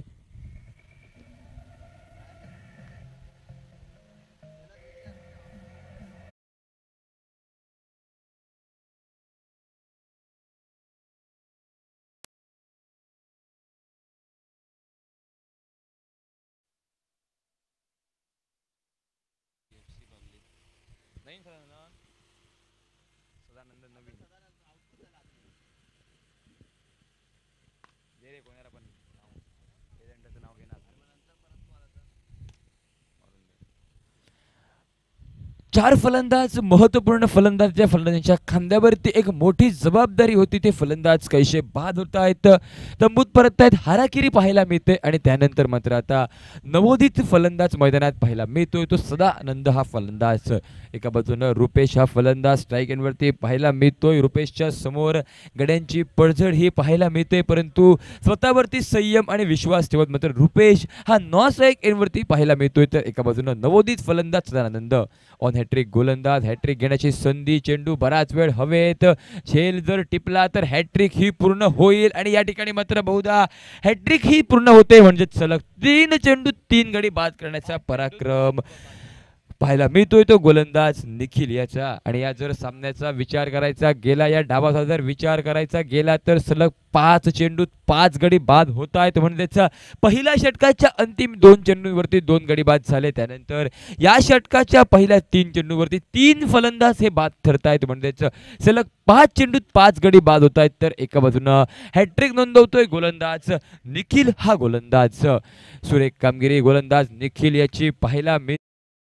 चार फलंदाज महत्वपूर्ण फलंदाजांच्या फलंदाजांच्या खांद्यावरती एक मोठी जबाबदारी होती. ते फलंदाज कैसे बाद होत आहेत, तंबूत परत आहेत, हाराकिरी पाहायला मिळते आणि त्यानंतर मात्र आता नवोदित फलंदाज मैदानात पाहायला मिळतोय. तो सदानंद हा फलंदाज. एका बाजूनं रुपेश हा फलंदाज स्ट्राईक एंडवरती पाहायला मिळतोय. रुपेशच्या समोर गड्यांची पडझड ही पाहायला मिळते, परंतु स्वतःवरती संयम आणि विश्वास ठेवत मात्र रुपेश हा नॉन स्ट्राईक एंडवरती पाहायला मिळतोय. तर एका बाजूनं नवोदित फलंदाज सदानंद ऑन हॅट्रिक गोलंदाज. हॅट्रिक घेण्याची संधी, चेंडू बराच वेळ हवेत, झेल जर टिपला तर हॅट्रिक ही पूर्ण होईल आणि या ठिकाणी मात्र बहुधा हॅट्रिक ही पूर्ण होते. म्हणजे सलग 3 चेंडू 3 गडी बाद करण्याचा पराक्रम पाहायला मिळतोय तो गोलंदाज निखिल याचा. आणि या जर सामन्याचा विचार करायचा गेला, या डावाचा जर विचार करायचा गेला तर सलग 5 चेंडूत 5 गडी बाद होत आहेत. म्हणजे त्याचा पहिल्या षटकाच्या अंतिम 2 चेंडूवरती 2 गडी बाद झाले. त्यानंतर या षटकाच्या पहिल्या 3 चेंडूवरती 3 फलंदाज हे बाद ठरत आहेत. म्हणजे त्याचं सलग 5 चेंडूत 5 गडी बाद होत आहेत. तर एका बाजूनं हॅट्रिक नोंदवतोय गोलंदाज निखिल हा गोलंदाज. सुरेख कामगिरी गोलंदाज निखिल याची पाहायला मिळते.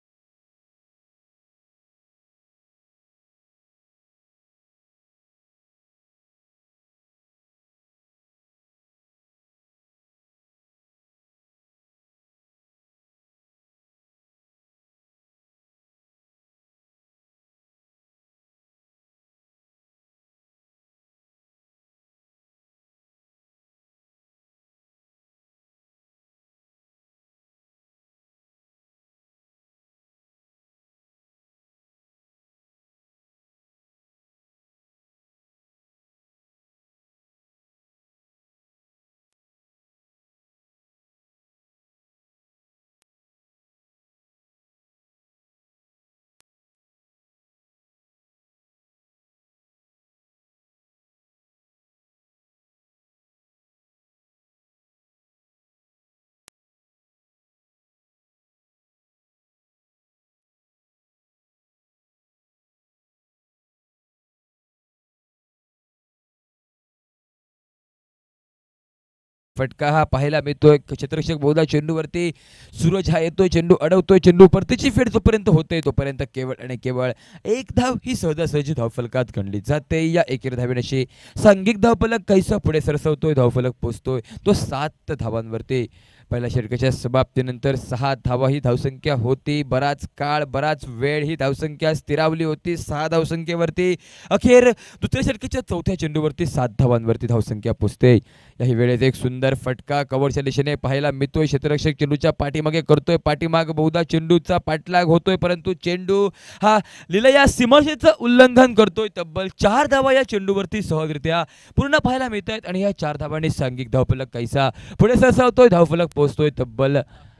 फटका हा पाहायला मिळतोय. क्षेत्ररक्षक बहुधा चेंडूवरती सूरज हा येतोय, चेंडू अडवतोय, चेंडू परतीची फेड जोपर्यंत होते तोपर्यंत केवळ आणि केवळ एक धाव ही सहजासहजी धावफलकात गणली जाते. या एकेरी धावेशी सांघिक धावफलक काहीसा पुढे सरसवतोय. धावफलक पोचतोय तो 7 धावांवरती. पहिल्या षटकाच्या समाप्तीनंतर 6 धावा ही धावसंख्या होती. बराच काळ बराच वेळ ही धावसंख्या स्थिरावली होती 6 धावसंख्येवरती. अखेर दुसऱ्या षटकाच्या चौथ्या चेंडूवरती 7 धावांवरती धावसंख्या पोचते. याही वेळेत एक सुंदर फटका कव्हरच्या दिशेने पाहायला मिळतोय. क्षेत्ररक्षक चेंडूच्या पाठीमागे करतोय, पाठीमाग बहुधा चेंडूचा पाठलाग होतोय, परंतु चेंडू हा लिलया सीमारेषेचं उल्लंघन करतोय. तब्बल 4 धावा या चेंडूवरती सहजरित्या पूर्ण पाहायला मिळत आहेत आणि या 4 धावांनी सांघिक धावफलक काहीसा पुढे सरसावतोय. धावफलक पोहोचतोय तब्बल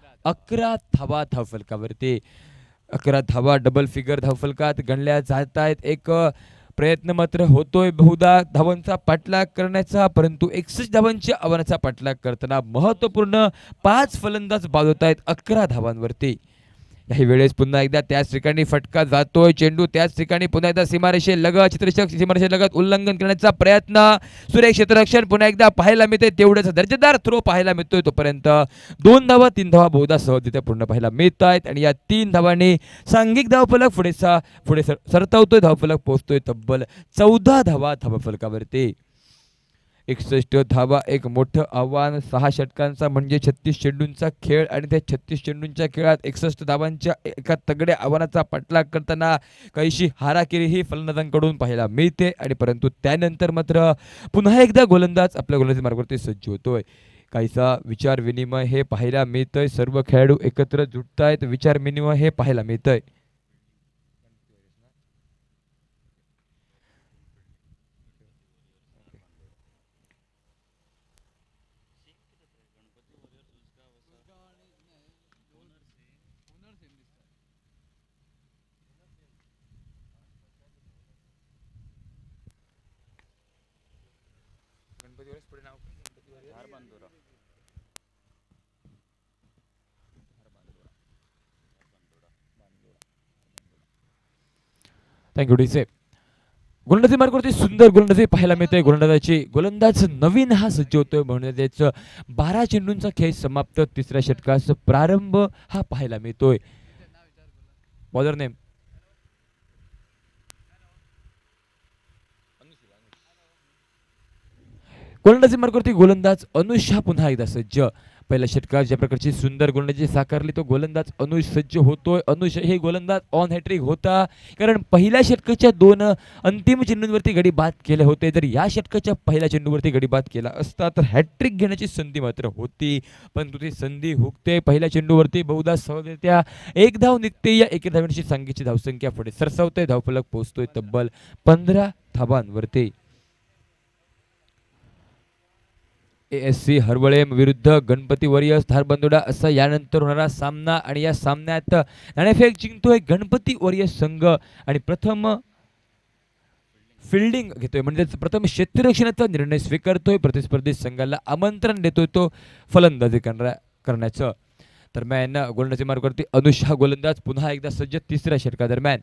11 धावा धावफलकावरती. 11 धावा डबल फिगर धावफलकात गणल्या जात आहेत. एक प्रयत्न मात्र होतोय बहुधा धावांचा पाठलाग करण्याचा, परंतु 61 धावांच्या आव्हानाचा पाठलाग करताना महत्त्वपूर्ण 5 फलंदाज बाद होत आहेत 11 धावांवरती. याही वेळेस पुन्हा एकदा त्याच ठिकाणी फटका जातोय. चेंडू त्याच ठिकाणी पुन्हा एकदा सीमारेषेलगत क्षेत्ररक्षक सीमारेषेलगत उल्लंघन करण्याचा प्रयत्न. सुरेख क्षेत्ररक्षण पुन्हा एकदा पाहायला मिळते. तेवढेच दर्जेदार थ्रो पाहायला मिळतोय. तोपर्यंत 2 धावा 3 धावा बहुधा सहजरित्या पूर्ण पाहायला मिळत आहेत आणि या 3 धावांनी सांघिक धावफलक पुढे सरतावतोय. धावफलक पोहोचतोय तब्बल 14 धावा धावफलकावरती. 61 धावा एक मोठं आव्हान. 6 षटकांचा म्हणजे 36 चेंडूंचा खेळ आणि त्या 36 चेंडूंच्या खेळात 61 धावांच्या एका तगड्या आव्हानाचा पाठलाग करताना काहीशी हाराकिरी ही फलंदाजांकडून पाहायला मिळते. आणि परंतु त्यानंतर मात्र पुन्हा एकदा गोलंदाज आपल्या गोलंदाजी मार्गावरती सज्ज होतोय. काहीसा विचार विनिमय हे पाहायला मिळतंय. सर्व खेळाडू एकत्र जुटतायत. विचार विनिमय हे पाहायला मिळतंय. थँक्यू डीसे. गोलंदाजी मार्गावरती सुंदर गोलंदाजी पाहायला मिळते. गोलंदाज नवीन हा सज्ज होतोय. म्हणून 12 चेंडूंचा खेळ समाप्त. तिसऱ्या षटकास प्रारंभ हा पाहायला मिळतोय. बॉलर नेम गोलंदाजी मार्गावरती गोलंदाज अनुष हा पुन्हा एकदा सज्ज. पहिल्या षटकात ज्या प्रकारची सुंदर गोलंदाजी साकारली तो गोलंदाज अनुष सज्ज होतोय. अनुष हे गोलंदाज ऑन हॅट्रिक होता, कारण पहिल्या षटकाच्या 2 अंतिम चेंडूंवरती गडी बाद केले होते. जर या षटकाच्या पहिल्या चेंडूवरती गडी बाद केला असता तर हॅट्रिक घेण्याची संधी मात्र होती, परंतु ती संधी हुकते. पहिल्या चेंडूवरती बहुधा सहजरित्या एक धाव निघते. या एके धावेची सांघिकची धावसंख्या पुढे सरसावते. धावफलक पोहोचतोय तब्बल 15 धावांवरती. ASC हरवळे विरुद्ध गणपती वॉरियर्स धारबंदोडा असा यानंतर होणारा सामना, आणि या सामन्यात नाणेफेक जिंकतोय गणपती वॉरियर्स संघ आणि प्रथम फिल्डिंग घेतोय, म्हणजे प्रथम क्षेत्ररक्षणाचा निर्णय स्वीकारतोय. प्रतिस्पर्धी संघाला आमंत्रण देतोय तो फलंदाजी करण्याचं. दरम्यान गोलंदाजी मार्गावरती अनुष हा गोलंदाज पुन्हा एकदा सज्ज. तिसऱ्या षटकादरम्यान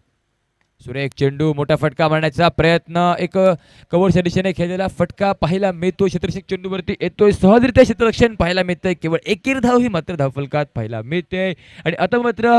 सुरेख चेंडू, मोठा फटका मारण्याचा प्रयत्न, एक कव्हरच्या दिशेने खेळलेला फटका पाहायला मिळतो. क्षेत्ररक्षक चेंडूवरती येतोय, सहजरित्या क्षेत्ररक्षण पाहायला मिळतंय. केवळ एकेर धाव ही मात्र धावफलकात पाहायला मिळते. आणि आता मात्र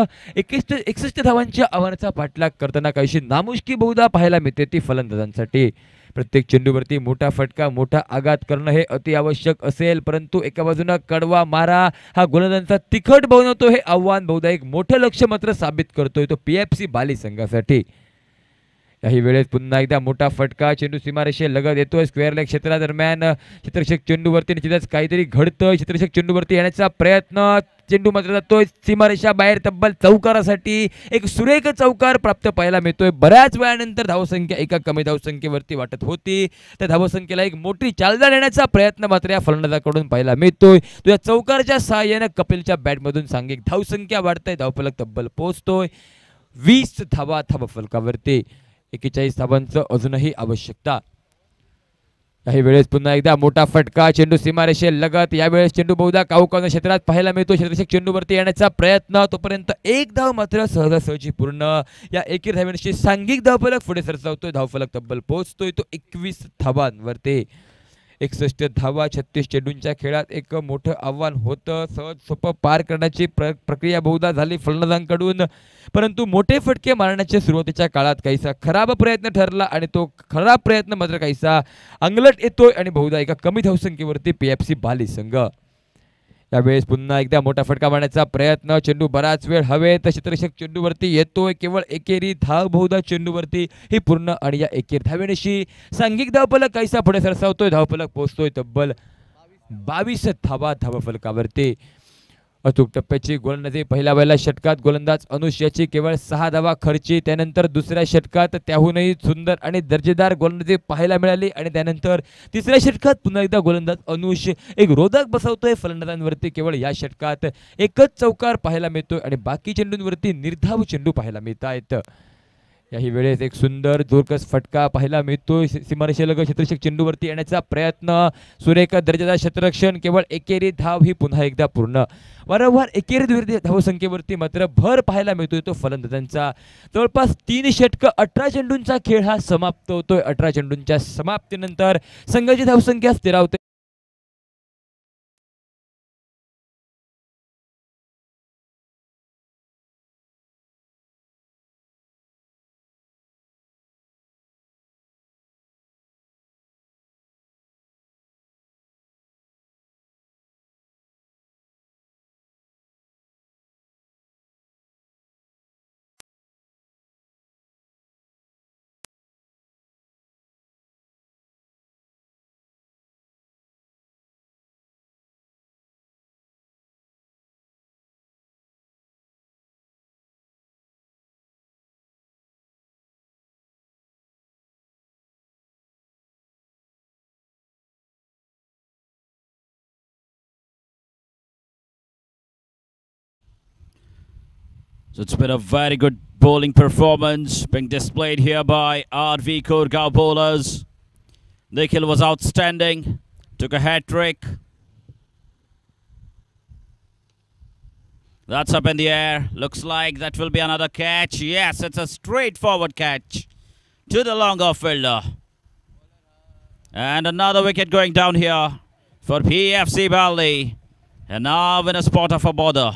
61 धावांच्या आव्हानाचा पाठलाग करताना काहीशी नामुष्की बहुधा पाहायला मिळते ती फलंदाजांसाठी. प्रत्येक चेंडूवरती मोठा फटका, मोठा आघात करणं हे अति आवश्यक असेल, परंतु एका बाजूने कडवा मारा हा गोलंदाजांचा तिखट बनवतो. हे आव्हान बहुधा एक मोठं लक्ष्य मात्र साबित करतोय तो PFC बाली संघासाठी. काही वेळेस पुन्हा एकदा मोठा फटका, चेंडू सीमारेषे लगत येतोय. स्क्वेअर लेग क्षेत्रादरम्यान क्षेत्ररक्षक चेंडूवरती निश्चितच काहीतरी घडतंय. क्षेत्ररक्षक चेंडूवरती येण्याचा प्रयत्न, चेंडू मात्र जातोय सीमारेषा बाहेर. तब्बल चौकारासाठी एक सुरेख चौकार प्राप्त पाहायला मिळतोय. बऱ्याच वेळानंतर धावसंख्या एका कमी धावसंख्येवरती वाटत होती, त्या धावसंख्येला एक मोठी चालना देण्याचा प्रयत्न मात्र या फलंदाजाकडून पाहायला मिळतोय. तो या चौकारच्या सहाय्याने कपिलच्या बॅटमधून सांघिक धावसंख्या वाढतंय. धावफलक तब्बल पोहोचतोय 20 धावा धावफलकावरती. 41 धावांचं अजूनही आवश्यकता. काही वेळेस पुन्हा एकदा मोठा फटका, चेंडू सीमारेषे लगत. यावेळेस चेंडू बहुधा काऊकावना क्षेत्रात पाहायला मिळतो. क्षेत्ररक्षक चेंडूवरती येण्याचा प्रयत्न, तोपर्यंत एक धाव मात्र सहजासहजी पूर्ण. या एकेर धावेची सांघिक धावफलक पुढे सरसावतोय. धावफलक तब्बल पोहोचतोय तो 21 धावांवरती. 61 धावा 36 चेंडूंच्या खेळात एक मोठं आव्हान होतं. सहज सोपं पार करण्याची प्रक्रिया बहुधा झाली फलंदाजांकडून, परंतु मोठे फटके मारण्याच्या सुरुवातीच्या काळात काहीसा खराब प्रयत्न ठरला, आणि तो खराब प्रयत्न मात्र काहीसा अंगलट येतोय आणि बहुधा एका कमी धावसंख्येवरती PFC बाली संघ. यावेळेस पुन्हा एकदा मोठा फटका मारण्याचा प्रयत्न, चेंडू बराच वेळ हवेत. क्षेत्ररक्षक चेंडूवरती येतोय. केवळ एकेरी धाव बहुधा चेंडूवरती ही पूर्ण, आणि या एकेर धावेनिशी सांघिक धावफलक काहीसा पुढे सरसावतोय. धावफलक पोहोचतोय तब्बल 22 धावा धावफलकावरती. अचूक टप्प्याची गोलंदाजी. पहिल्या षटकात गोलंदाज अनुष याची केवळ 6 धावा खर्ची. त्यानंतर दुसऱ्या षटकात त्याहूनही सुंदर आणि दर्जेदार गोलंदाजी पाहायला मिळाली, आणि त्यानंतर तिसऱ्या षटकात पुन्हा एकदा गोलंदाज अनुष एक रोधक बसवतोय फलंदाजांवरती. केवळ या षटकात एकच चौकार पाहायला मिळतोय आणि बाकी चेंडूंवरती निर्धाव चेंडू पाहायला मिळत आहेत. याही वेळेस एक सुंदर जोरकस फटका पाहायला मिळतोय. सीमारेषेलगत क्षेत्ररक्षक चेंडूवरती येण्याचा प्रयत्न, सुरेख दर्जेदार क्षेत्ररक्षण. केवळ एकेरी धाव ही पुन्हा एकदा पूर्ण. वारंवार एकेरी धावसंख्येवरती मात्र भर पाहायला मिळतोय तो फलंदाजांचा. जवळपास 3 षटक 18 चेंडूंचा खेळ हा समाप्त होतोय. 18 चेंडूंच्या समाप्तीनंतर संघाची धावसंख्या स्थिरावते. So it's been a very good bowling performance being displayed here by RV Kurgaon bowlers. Nikhil was outstanding, took a hat trick. That's up in the air. Looks like that will be another catch. Yes, it's a straightforward catch to the longer fielder. And another wicket going down here for PFC Bali. And now in a spot of a bother.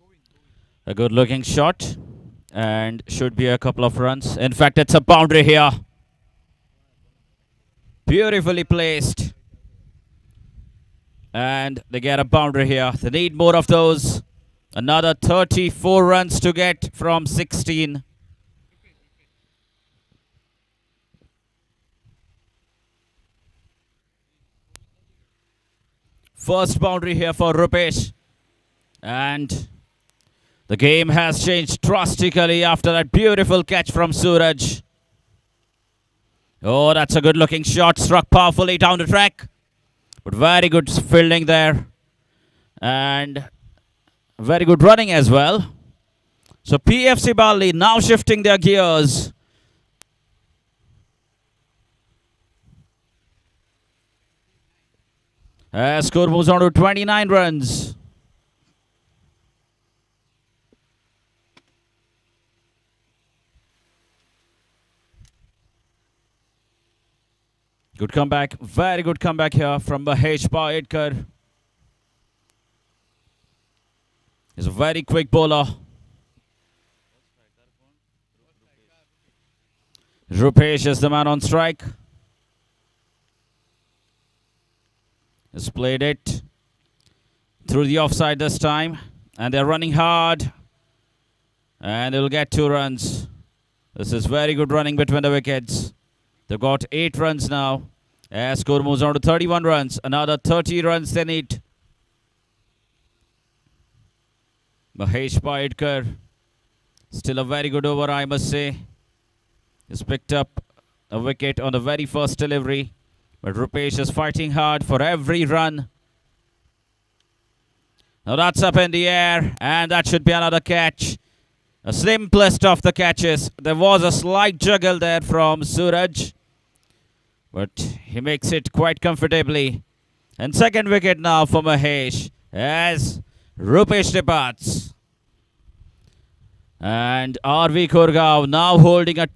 A good looking shot and should be a couple of runs. In fact, it's a boundary here. Beautifully placed. And they get a boundary here. They need more of those. Another 34 runs to get from 16. First boundary here for Rupesh. And the game has changed drastically after that beautiful catch from Suraj. Oh, that's a good looking shot. Struck powerfully down the track. But very good fielding there. And very good running as well. So PFC Bali now shifting their gears. Score moves on to 29 runs. Good comeback. Very good comeback here from Mahesh Paidkar. He's a very quick bowler. Rupesh is the man on strike. He's played it through the offside this time. And they're running hard. And they'll get 2 runs. This is very good running between the wickets. They've got 8 runs now. As score moves on to 31 runs. Another 30 runs they need. Mahesh Paidkar. Still a very good over, I must say. He's picked up a wicket on the very first delivery. But Rupesh is fighting hard for every run. Now that's up in the air. And that should be another catch. A simplest of the catches. There was a slight juggle there from Suraj. But he makes it quite comfortably. And second wicket now for Mahesh as Rupesh departs. And RV Kurgaon now holding a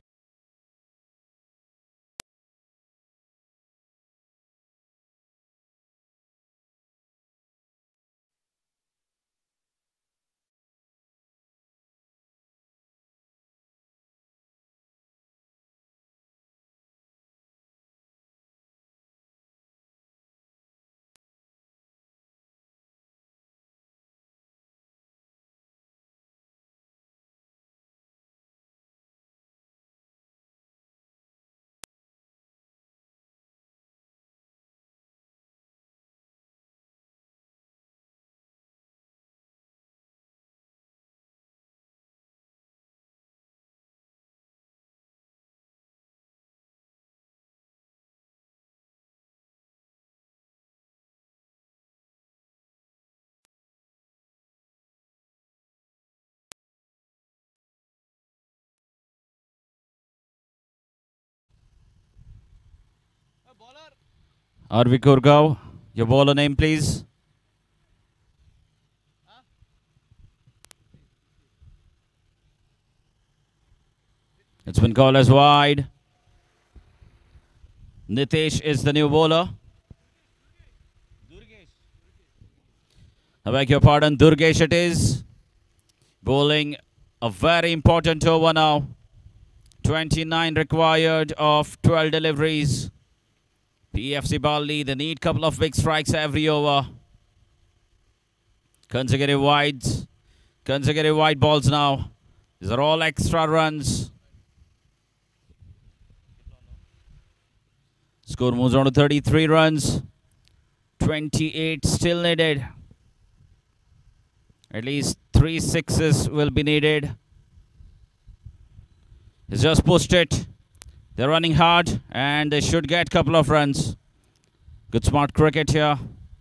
RV Kurgaon, your bowler name please. It's been called as wide. Nitesh is the new bowler. I beg your pardon, Durgesh it is. Bowling a very important over now. 29 required of 12 deliveries. PFC Bali, they need a couple of big strikes every over. Consecutive wides. Consecutive wide balls now. These are all extra runs. Score moves on to 33 runs. 28 still needed. At least 3 sixes will be needed. He's just pushed it. They're running hard and they should get a couple of runs. Good smart cricket here.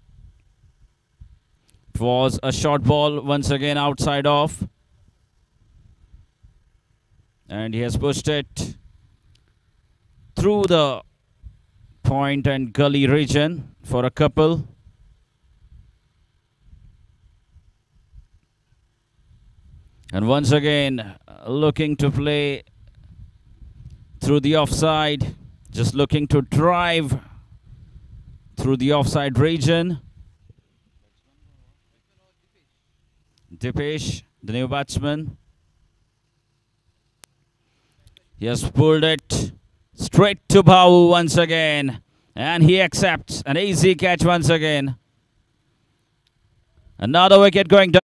It was a short ball once again outside off. And he has pushed it through the point and gully region for a couple. And once again looking to play through the offside, just looking to drive through the offside region. Dipesh, the new batsman. He has pulled it straight to Bhavu once again. And he accepts an easy catch once again. Another wicket going down.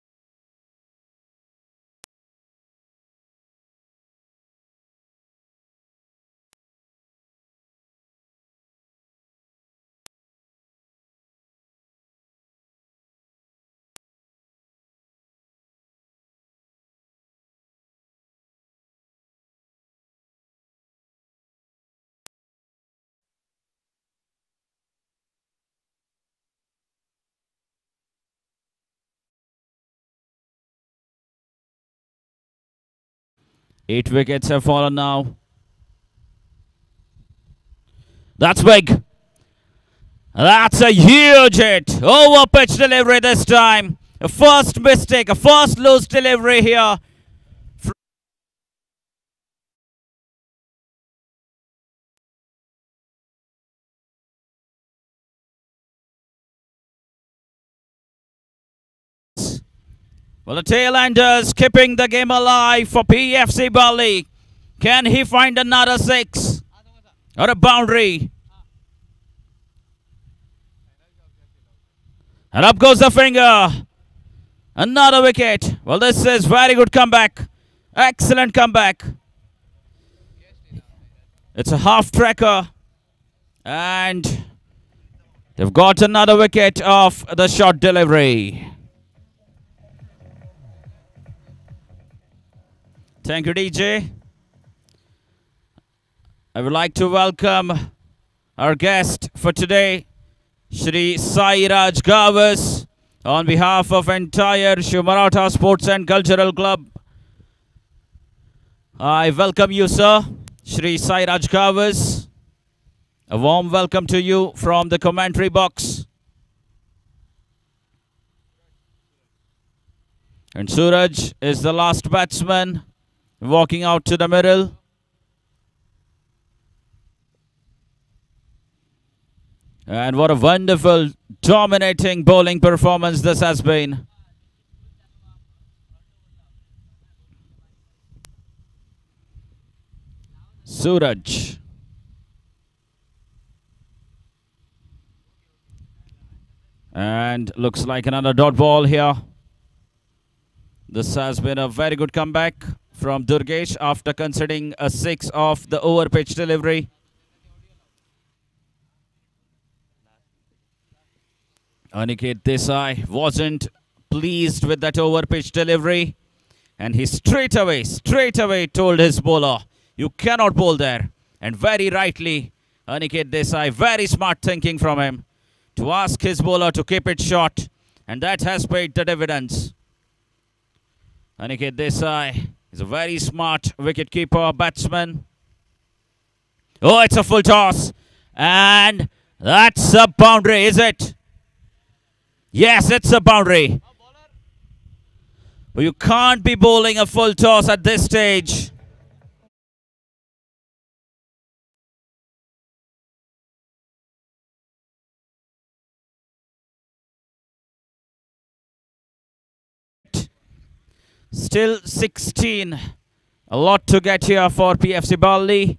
Eight wickets have fallen now. That's big. That's a huge hit. Over pitch delivery this time. A first mistake, a first loose delivery here. Well, the tail-enders keeping the game alive for PFC Bali. Can he find another six? Or a boundary? And up goes the finger. Another wicket. Well, this is very good comeback. Excellent comeback. It's a half-tracker. And they've got another wicket off the short delivery. Thank you, DJ. I would like to welcome our guest for today, Shri Sai Raj Gavas, on behalf of entire Shiv Maratha Sports and Cultural Club. I welcome you, sir, Shri Sai Raj Gavas. A warm welcome to you from the commentary box. And Suraj is the last batsman walking out to the middle. And what a wonderful, dominating bowling performance this has been. Suraj. And looks like another dot ball here. This has been a very good comeback from Durgesh after conceding a six off the over pitch delivery. Aniket Desai wasn't pleased with that over pitch delivery, and he straight away told his bowler, you cannot bowl there. And very rightly, Aniket Desai, very smart thinking from him to ask his bowler to keep it short, and that has paid the dividends. Aniket Desai is a very smart wicketkeeper batsman. Oh, it's a full toss, and that's a boundary, is it? Yes, it's a boundary. But you can't be bowling a full toss at this stage. Still 16. A lot to get here for PFC Bali.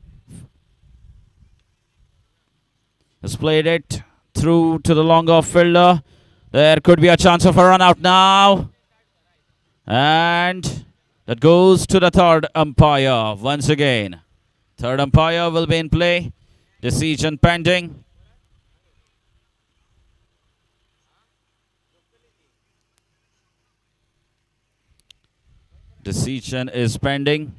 Has played it through to the long off fielder. There could be a chance of a run out now. And that goes to the third umpire once again. Third umpire will be in play. Decision pending. Decision is pending.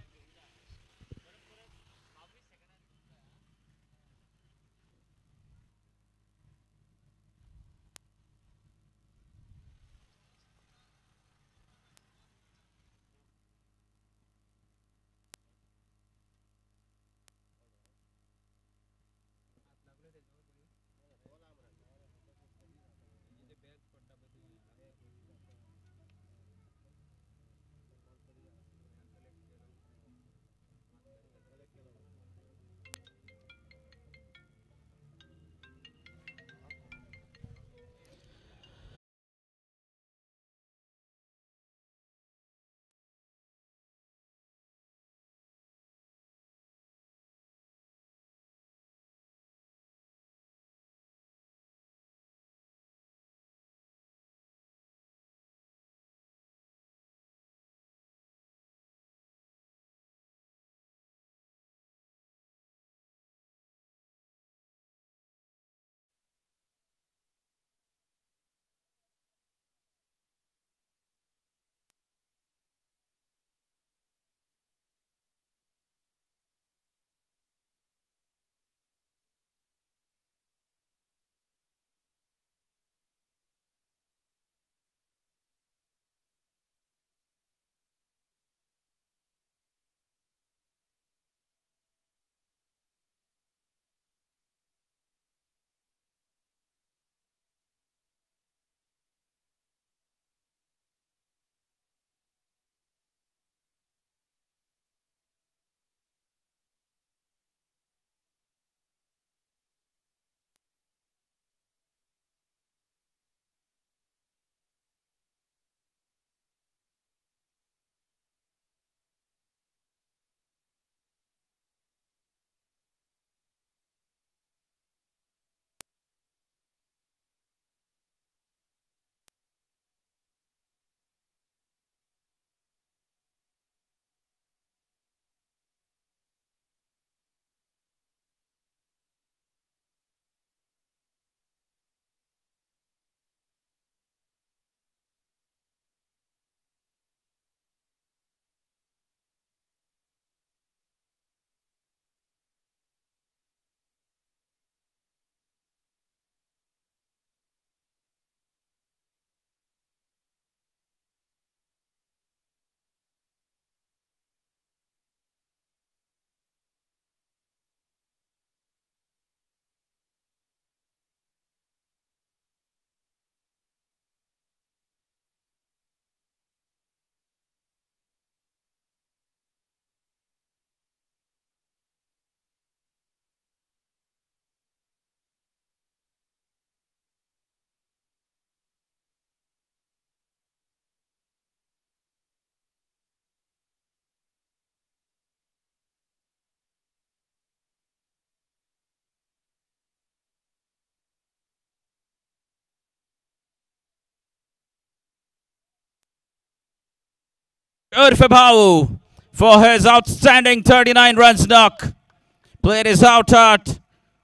Urfe Bhau for his outstanding 39 runs knock. Played his heart out.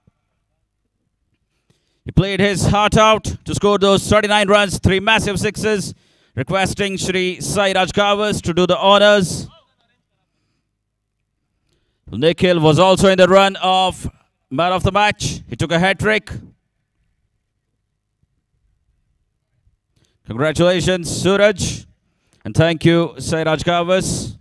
He played his heart out to score those 39 runs, 3 massive sixes. Requesting Shri Sairaj Kavas to do the honors. Nikhil was also in the run of man of the match. He took a hat-trick. Congratulations, Suraj. And thank you, Sairaj Kavas.